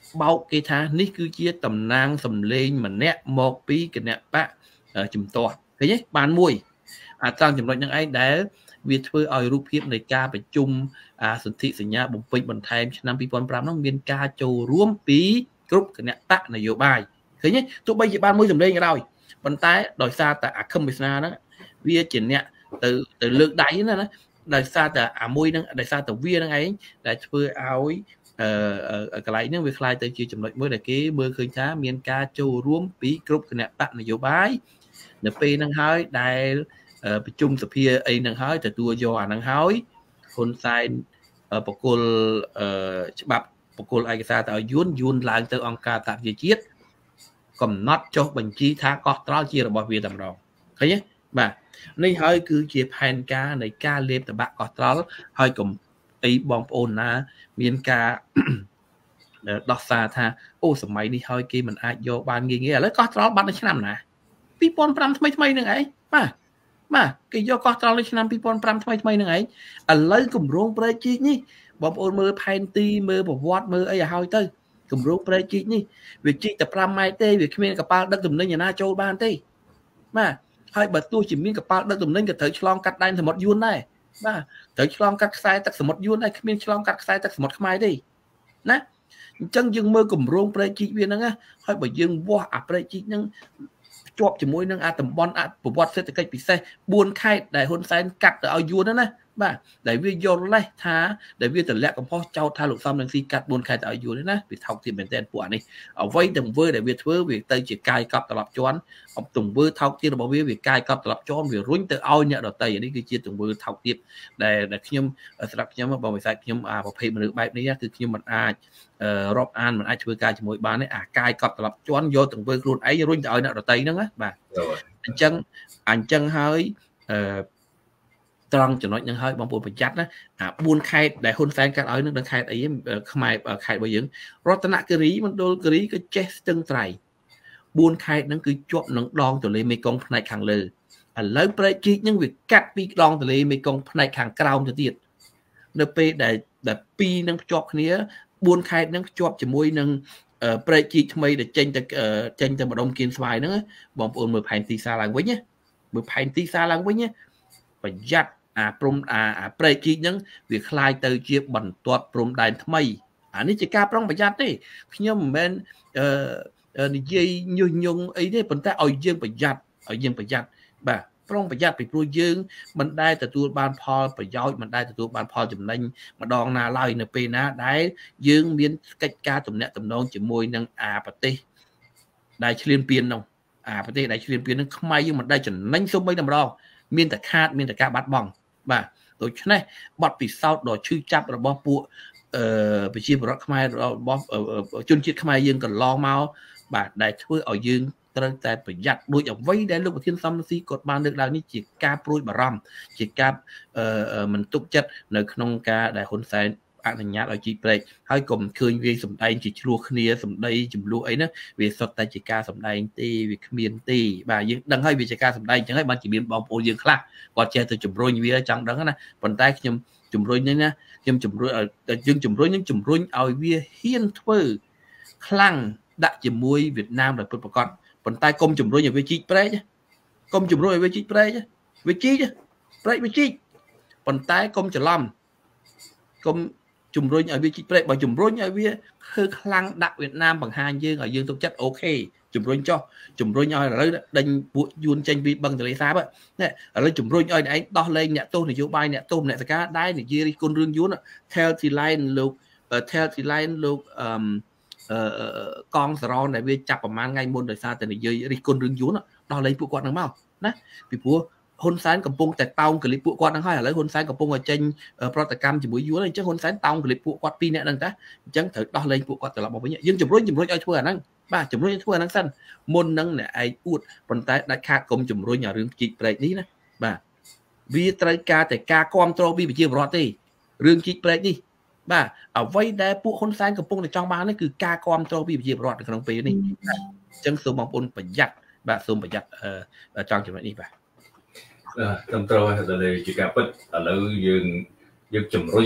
បោកគេថានេះគឺជាតំណាងសម្លេងម្នាក់មកពីគណៈបកជំទាស់ឃើញទេបានមួយអាត្រង់ចំណុចហ្នឹងឯងដែលវាធ្វើឲ្យរូបភាពនៃការប្រជុំអាសន្ធិសញ្ញាបំពេញបន្ថែមឆ្នាំពីរពាន់ប្រាំហ្នឹងមានការចូលរួមពីគ្រប់គណៈបកនយោបាយឃើញទេទោះបីជាបានមួយសម្លេងក៏ដោយប៉ុន្តែដោយសារតែអាខឹមវាសនាហ្នឹងវាជាអ្នកទៅទៅលើកដៃណាណាដោយសារតែអាមួយហ្នឹងដោយសារតែវាហ្នឹងឯងដែលធ្វើឲ្យអឺកន្លែងហ្នឹងវាคล้ายទៅជាចំណុចមួយដែលគេមើលឃើញថាមានការចូលរួមពីគ្រប់គណៈបកនយោបាយនៅពេលហ្នឹងហើយដែលប្រជុំសភាអីហ្នឹងហើយទទួលយកអាហ្នឹងហើយហ៊ុនសែនបកគលច្បាប់បកគលឯកសារទៅឲ្យយួនយួនឡើងទៅអង្គការសហប្រជាជាតិកំណត់ចុះបញ្ជីថាកោះត្រល់ជារបស់វាតែម្ដងឃើញទេបាទនេះហើយគឺជាផែនការនៃការលេបតបាក់កោះត្រល់ហើយកុំអីបងប្អូនណាមានការដោះសារថាអូសម័យនេះហើយគេមិនអាចយកបានងាយងាយឥឡូវកោះត្រល់បាត់នៅឆ្នាំណាពីរពាន់ប្រាំថ្មីថ្មីហ្នឹងឯងបាទបាទគេយកកោះត្រល់នៅឆ្នាំពីរពាន់ប្រាំថ្មីថ្មីហ្នឹងឯងឥឡូវគម្រោងព្រែកជីកនេះបងប្អូនមើលផែនទីមើលប្រវត្តិមើលអីឲ្យហើយទៅគម្រោងព្រែកជីកនេះវាជីកតែប្រាំម៉ែត្រទេវាគ្មានកប៉ាល់ដឹកទំនិញណាចូលបានទេបាទហើយបើទោះជាមានកប៉ាល់ដឹកទំនិញក៏ត្រូវឆ្លងកាត់ដែនសមុទ្រយួនដែរបាទត្រូវឆ្លងកាត់ខ្សែទឹកសមុទ្រយួនដែរគ្មានឆ្លងកាត់ខ្សែទឹកសមុទ្រខ្មែរទេណាអញ្ចឹងយើងមើលគម្រោងព្រែកជីកវាហ្នឹងហើយបើយើងវាស់អាព្រែកជីកហ្នឹងជាប់ជាមួយនឹងអាតំបន់អភិវឌ្ឍសេដ្ឋកិច្ចពិសេសបួនខេត្តដែលហ៊ុនសែនកាត់ទៅឲ្យយួនណាបាទដែលវាយល់លេសថាដែលវាទម្លាក់កំហុសចោទថាលោកសំរងស៊ីកាត់បួនខេត្តទៅឲ្យយួនណាវាថោកទាបមែនទែនពួកអានេះអ្វីទាំងធ្វើដែលវាធ្វើវាទៅជាកាយកប់ត្រឡប់ជន់អំទង្វើថោកទាបរបស់វាវាកាយកប់ត្រឡប់ជន់វារុញទៅឲ្យអ្នកដទៃនេះគឺជាទង្វើថោកទាបដែលដែលខ្ញុំស្រាប់ខ្ញុំបងវិសាខ្ញុំអាប្រភេទមនុស្សបែបនេះគឺខ្ញុំមិនអាចរាប់អានមិនអាចធ្វើការជាមួយបានទេអាកាយកប់ត្រឡប់ជន់យកទង្វើខ្លួនឯងរុញទៅឲ្យអ្នកដទៃហ្នឹងណាបាទអញ្ចឹងអញ្ចឹងហើយអឺត្រង់ចំណុចហ្នឹងហើយបងប្អូនប្រយ័ត្នណាអាបួនខេត្តដែលហ៊ុនសែនកាត់ឲ្យនឹងខេត្តអីខ្មែរខេត្តរបស់យើងរតនគិរីមណ្ឌលគិរីក៏ចេះស្ទឹងត្រែងបួនខេត្តហ្នឹងគឺជាប់នឹងដងទន្លេមេគង្គផ្នែកខាងលើឥឡូវព្រែកជីកហ្នឹងវាកាត់ពីដងទន្លេមេគង្គផ្នែកខាងក្រោមទៅទៀតនៅពេលដែលដែលពីរហ្នឹងភ្ជាប់គ្នាបួនខេត្តហ្នឹងភ្ជាប់ជាមួយនឹងព្រែកជីកថ្មីដែលចេញទៅចេញទៅម្ដុំគៀនស្វាយហ្នឹងបងប្អូនមើលផែនទីសារឡើងវិញណាមើលផែនទីសារឡើងវិញណាប្រយ័ត្នអាព្រំអាព្រែកជីកហ្នឹងវាคล้ายទៅជាបន្ទាត់ព្រំដែនថ្មីអានេះជាការប្រុងប្រយ័ត្នទេខ្ញុំមិនមែនអឺនិយាយញុះញង់អីទេប៉ុន្តែឲ្យយើងប្រយ័ត្នឲ្យយើងប្រយ័ត្នបាទប្រុងប្រយ័ត្នពីព្រោះយើងមិនដែលទទួលបានផលប្រយោជន៍មិនដែលទទួលបានផលចំណេញម្ដងណាឡើយនៅពេលណាដែលយើងមានកិច្ចការទំនាក់ទំនងជាមួយនឹងអាប្រទេសដែលឈ្លានពាននោះអាប្រទេសដែលឈ្លានពាននឹងខ្មែរយើងមិនដែលចំណេញសូម្បីតែម្ដងមានតែខាតមានតែការបាត់បង់បាទដូច្នេះបទពិសោធន៍ដ៏ឈឺចាប់របស់ពួកអឺប្រជាពលរដ្ឋខ្មែររបស់ជនជាតិខ្មែរយើងកន្លងមកបាទដែលធ្វើឲ្យយើងត្រូវតែប្រយ័ត្នដូចអ្វីដែលលោកប្រធានសំរងស៊ីគាត់បានលើកឡើងនេះជាការព្រួយបារម្ភជាការមិនទុកចិត្តនៅក្នុងការដែលហ៊ុនសែនអនុញ្ញាតឲ្យជីកព្រែកហើយកុំឃើញវាសម្ដែងជាឆ្លោះគ្នាសម្ដីចំនួនអីណាវាសុទ្ធតែជាការសម្ដែងទេវាគ្មានទេបាទយើងដឹងហើយវាជាការសម្ដែងអញ្ចឹងហើយបានជាមានបងប្អូនយើងខ្លះគាត់ចេះទៅជំរុញវាចង់ដឹងណាប៉ុន្តែខ្ញុំជំរុញនេះណាខ្ញុំជំរុញឲ្យយើងជំរុញនឹងជំរុញឲ្យវាហ៊ានធ្វើខ្លាំងដាក់ជាមួយវៀតណាមដោយពិតប្រាកដប៉ុន្តែកុំជំរុញឲ្យវាជីកព្រែកកុំជំរុញឲ្យវាជីកព្រែកវាជីកព្រែកវាជីកប៉ុន្តែកុំច្រឡំកុំជំរុញឲ្យវាជីកព្រែកបើជំរុញឲ្យវាធ្វើខ្លាំងដាក់វៀតណាមបង្ហាញយើងឲ្យយើងទុកចិត្តអូខេជំរុញចុះជំរុញឲ្យឥឡូវដេញពួកយួនចេញពីបឹងទន្លេសាបណាឥឡូវជំរុញឲ្យឯងដោះលែងអ្នកទោសនយោបាយអ្នកទោសមនសិការដែរនិយាយរិះគន់រឿងយួន Healthy Line លោក Healthy Line លោកអឺអឺកងសរនដែលវាចាប់ប្រហែលថ្ងៃមុនដោយសារតែនិយាយរិះគន់រឿងយួនដោះលែងពួកគាត់នឹងមកណាពីព្រោះហ៊ុនសែនកំពុងតែតោងកលិបពួកគាត់ហ្នឹងហើយឥឡូវហ៊ុនសែនកំពុងតែចេញប្រតិកម្មជាមួយយួនអញ្ចឹងហ៊ុនសែនតោងកលិបពួកគាត់ពីរនាក់ហ្នឹងតាអញ្ចឹងត្រូវដោះលែងពួកគាត់ត្រឡប់មកវិញយើងជំរុញជំរុញឲ្យធ្វើអាហ្នឹងបាទជំរុញឲ្យធ្វើអាហ្នឹងសិនមុនហ្នឹងអ្នកឯងអួតប៉ុន្តែដាច់ខាតកុំជំរុញអារឿងជីកព្រែកនេះណាបាទវាត្រូវការតែការគ្រប់គ្រងពីប្រជាពលរដ្ឋទេរឿងជីកព្រែកនេះបាទអ្វីដែលពួកហ៊ុនសែនកំពុងតែចង់បាននេះគឺការគ្រប់គ្រងពីប្រជាពលរដ្ឋនៅក្នុងពេលនេះអញ្ចឹងសូមបងប្អូនប្រយ័ត្នបាទសូមប្រយ័ត្នចង់ចំណុចនេះបាទត្រឹមត្រូវហើយដល់ជាការពិតឥឡូវយើងយើងជំរុញ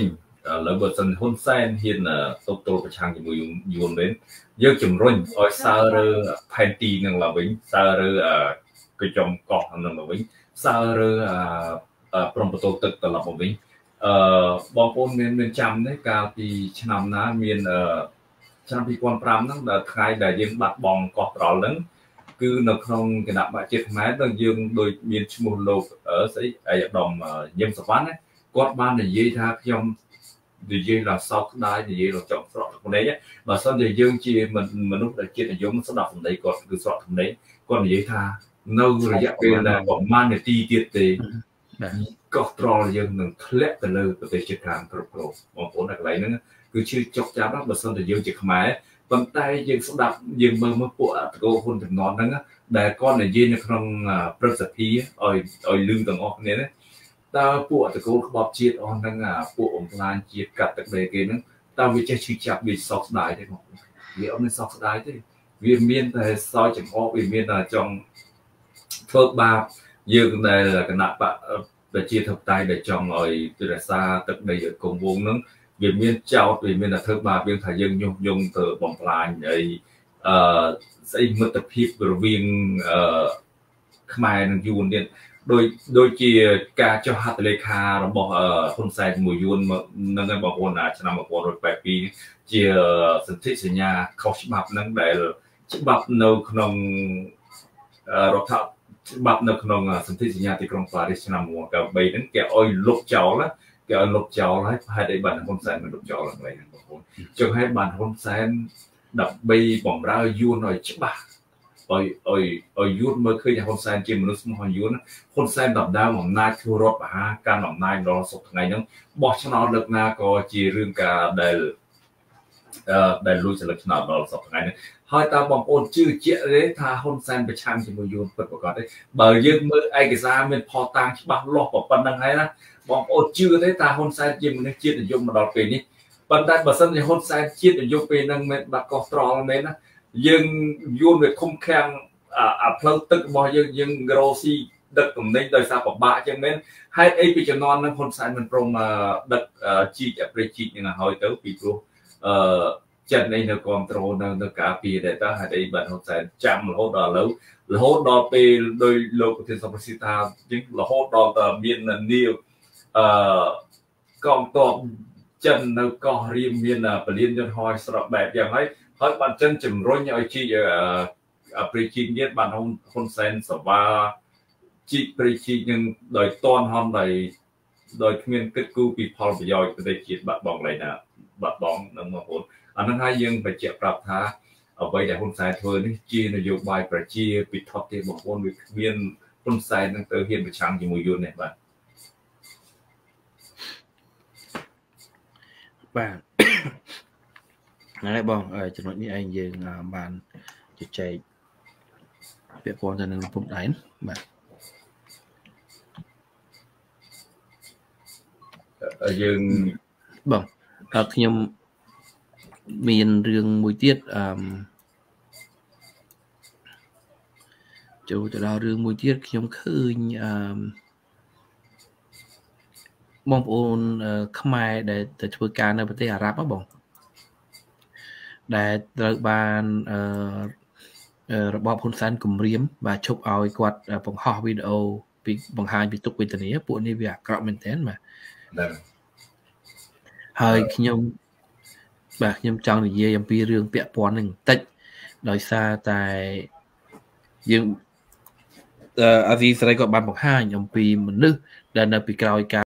លើបើសិនហ៊ុនសែនហ៊ានតបទល់ប្រឆាំងជាមួយយួនវិញយើងជំរុញឲ្យសើរើផែនទីនឹងឡើងវិញសើរើកញ្ចុំកោះនឹងឡើងវិញសើរើព្រំប្រទល់ទឹកត្រឡប់មកវិញអឺបងប្អូនមានមានចាំទេកាលពីឆ្នាំណាមានឆ្នាំពីរពាន់ប្រាំហ្នឹងដល់ថ្ងៃដែលយើងបាត់បង់កោះត្រល់ហ្នឹងគឺនៅក្នុងគណៈបកជាតិខ្មែរនឹងយើងដូចមានឈ្មោះលោកស្អីអាយដាមញឹមសវណ្ណគាត់បាននិយាយថាខ្ញុំនិយាយឡើងសោកស្ដាយនិយាយឡើងចង់ស្រក់ទឹកភ្នែកបើសិនជាយើងជាមនុស្សដែលជាតិនិយមស្ដាប់សម្ដីគាត់គឺស្រក់ទឹកភ្នែកគាត់និយាយថានៅរយៈពេលដែលប្រហែលនាទីទៀតទេកោះត្រល់យើងនឹងធ្លាក់ទៅលើប្រទេសជិតខាងគ្រប់គ្រងបងប្អូននៅកន្លែងហ្នឹងគឺជឿចុកចាប់ដល់បើសិនជាយើងជាខ្មែរប៉ុន្តែយើងស្ដាប់យើងមើលមើលពួកតកោហ៊ុនចំនួនហ្នឹងដែលគាត់និយាយនៅក្នុងព្រឹទ្ធសភាឲ្យឲ្យលឺទាំងអស់គ្នាណាតើពួកតកូលក្បត់ជាតិអស់ហ្នឹងពួកអំផ្លាញជាតិកាត់ទឹកដីគេហ្នឹងតើវាចេះឈឺចាប់វាសោកស្ដាយទេបងវាអត់មានសោកស្ដាយទេវាមានតែសោកចំអកវាមានតែចង់ធ្វើបាបយើងដែលគណៈបកប្រជាធិបតេយ្យដែលចង់ឲ្យរក្សាទឹកដីឲ្យគង់វង្សហ្នឹងវាមានចោតវាមានតែធ្វើបាបយើងថាយើងញុះញង់ទៅបំផ្លាញអីអឺស្អីមិត្តភាពរវាងអឺខ្មែរនិងយួនទៀតដោយដូចជាការចុះហត្ថលេខារបស់ហ៊ុនសែនជាមួយយួននឹងឯងបងប្អូនឆ្នាំmột nghìn chín trăm tám mươi haiជាសន្ធិសញ្ញាខុសច្បាប់ហ្នឹងដែលច្បាប់នៅក្នុងរដ្ឋច្បាប់នៅក្នុងសន្ធិសញ្ញាទីក្រុងប៉ារីសឆ្នាំmột nghìn chín trăm chín mươi baហ្នឹងគេឲ្យលុបចោលគេឲ្យលុបចោលហើយហេតុអីបានហ៊ុនសែនមិនលុបចោលហ្នឹងបងប្អូនចុះហើយបានហ៊ុនសែនដើម្បីបំរើយួនឲ្យច្បាស់ឲ្យឲ្យឲ្យយួនមើលឃើញហ៊ុនសែនជាមនុស្សស្មោះយួនហ៊ុនសែនដណ្ដើមអំណាចធ្វើរដ្ឋបហាកាន់អំណាចដល់សុខថ្ងៃហ្នឹងបោះឆ្នោតលើកណាក៏ជារឿងការដែលអឺដែលលួចស្លឹកឆ្នោតដល់សុខថ្ងៃហ្នឹងហើយតើបងប្អូនជឿជាក់ទេថាហ៊ុនសែនប្រឆាំងជាមួយយួនពិតប្រាកដទេបើយើងមើលឯកសារមានផតតាំងច្បាស់លាស់ប៉ុណ្្នឹងហើយណាបងប្អូនជឿទេថាហ៊ុនសែនជាមនុស្សជាតិនិយមមកដល់ពេលនេះប៉ុន្តែបើសិនជាហ៊ុនសែនជាតិនិយមពេលហ្នឹងមិនបាត់កោះត្រល់មែនណាយើងយួនវាឃុំឃាំងអាផ្លូវទឹករបស់យើងយើងរោស៊ីដឹកទំនិញដោយសារពិបាកចឹងមែនហេតុអីពីចំនួនហ្នឹងហ៊ុនសែនមិនព្រមដឹកជីកអប្រេជីកហ្នឹងឲ្យទៅពីព្រោះអឺចិត្តនេះនៅគ្រប់ត្រូលនៅនៅការពីដែរតើហេតុអីបានហ៊ុនសែនចាំរហូតដល់ឥឡូវរហូតដល់ពេលដោយលោកប្រធានសភាថាជាងរហូតដល់តែមាននីវអឺកងទ័ពចិននៅកោះរៀមមានពលានយន្តហោះស្រកបែបយ៉ាងហើយហើយបានចិនជំរុញឲ្យជីកប្រេជីកទៀតបានហ៊ុនសែនសវ៉ាជីកប្រេជីកនឹងដោយតនហំដោយដោយគ្មានគិតគូរពីផលប្រយោជន៍ប្រទេសជាតិបាត់បង់ឡើយណាបាត់បង់នឹងបងប្អូនអាហ្នឹងហើយយើងបញ្ជាក់ប្រាប់ថាអ្វីដែលហ៊ុនសែនធ្វើនេះជានយោបាយប្រជាពិធដ្ឋទេបងប្អូនវាគ្មានហ៊ុនសែននឹងទៅហ៊ានប្រឆាំងជាមួយយួននេះបាទបាទហ្នឹងហើយបងចំណុចនេះឯងយើងបានជជែកពាក់ព័ន្ធទៅនឹងពុំដែរបាទយើងបងខ្ញុំមានរឿងមួយទៀតអឺចូលទៅដល់រឿងមួយទៀតខ្ញុំឃើញអឺបងប្អូនខ្មែរដែលទៅធ្វើការនៅប្រទេសអារ៉ាប់ហ៎បងដែលត្រូវបានអឺរបបហ៊ុនសែនគំរាមបាទឈប់ឲ្យគាត់បង្ហោះវីដេអូពីបង្ហាញពីទុក្ខវេទនាពួកនេះវាអាក្រក់មែនទែនបាទហើយខ្ញុំបាទខ្ញុំចង់និយាយអំពីរឿងពាក់ព័ន្ធនឹងបន្តិចដោយសារតែយើងអាស៊ីសេរីក៏បានបង្ហាញអំពីមនុស្សដែលនៅពីក្រោយការ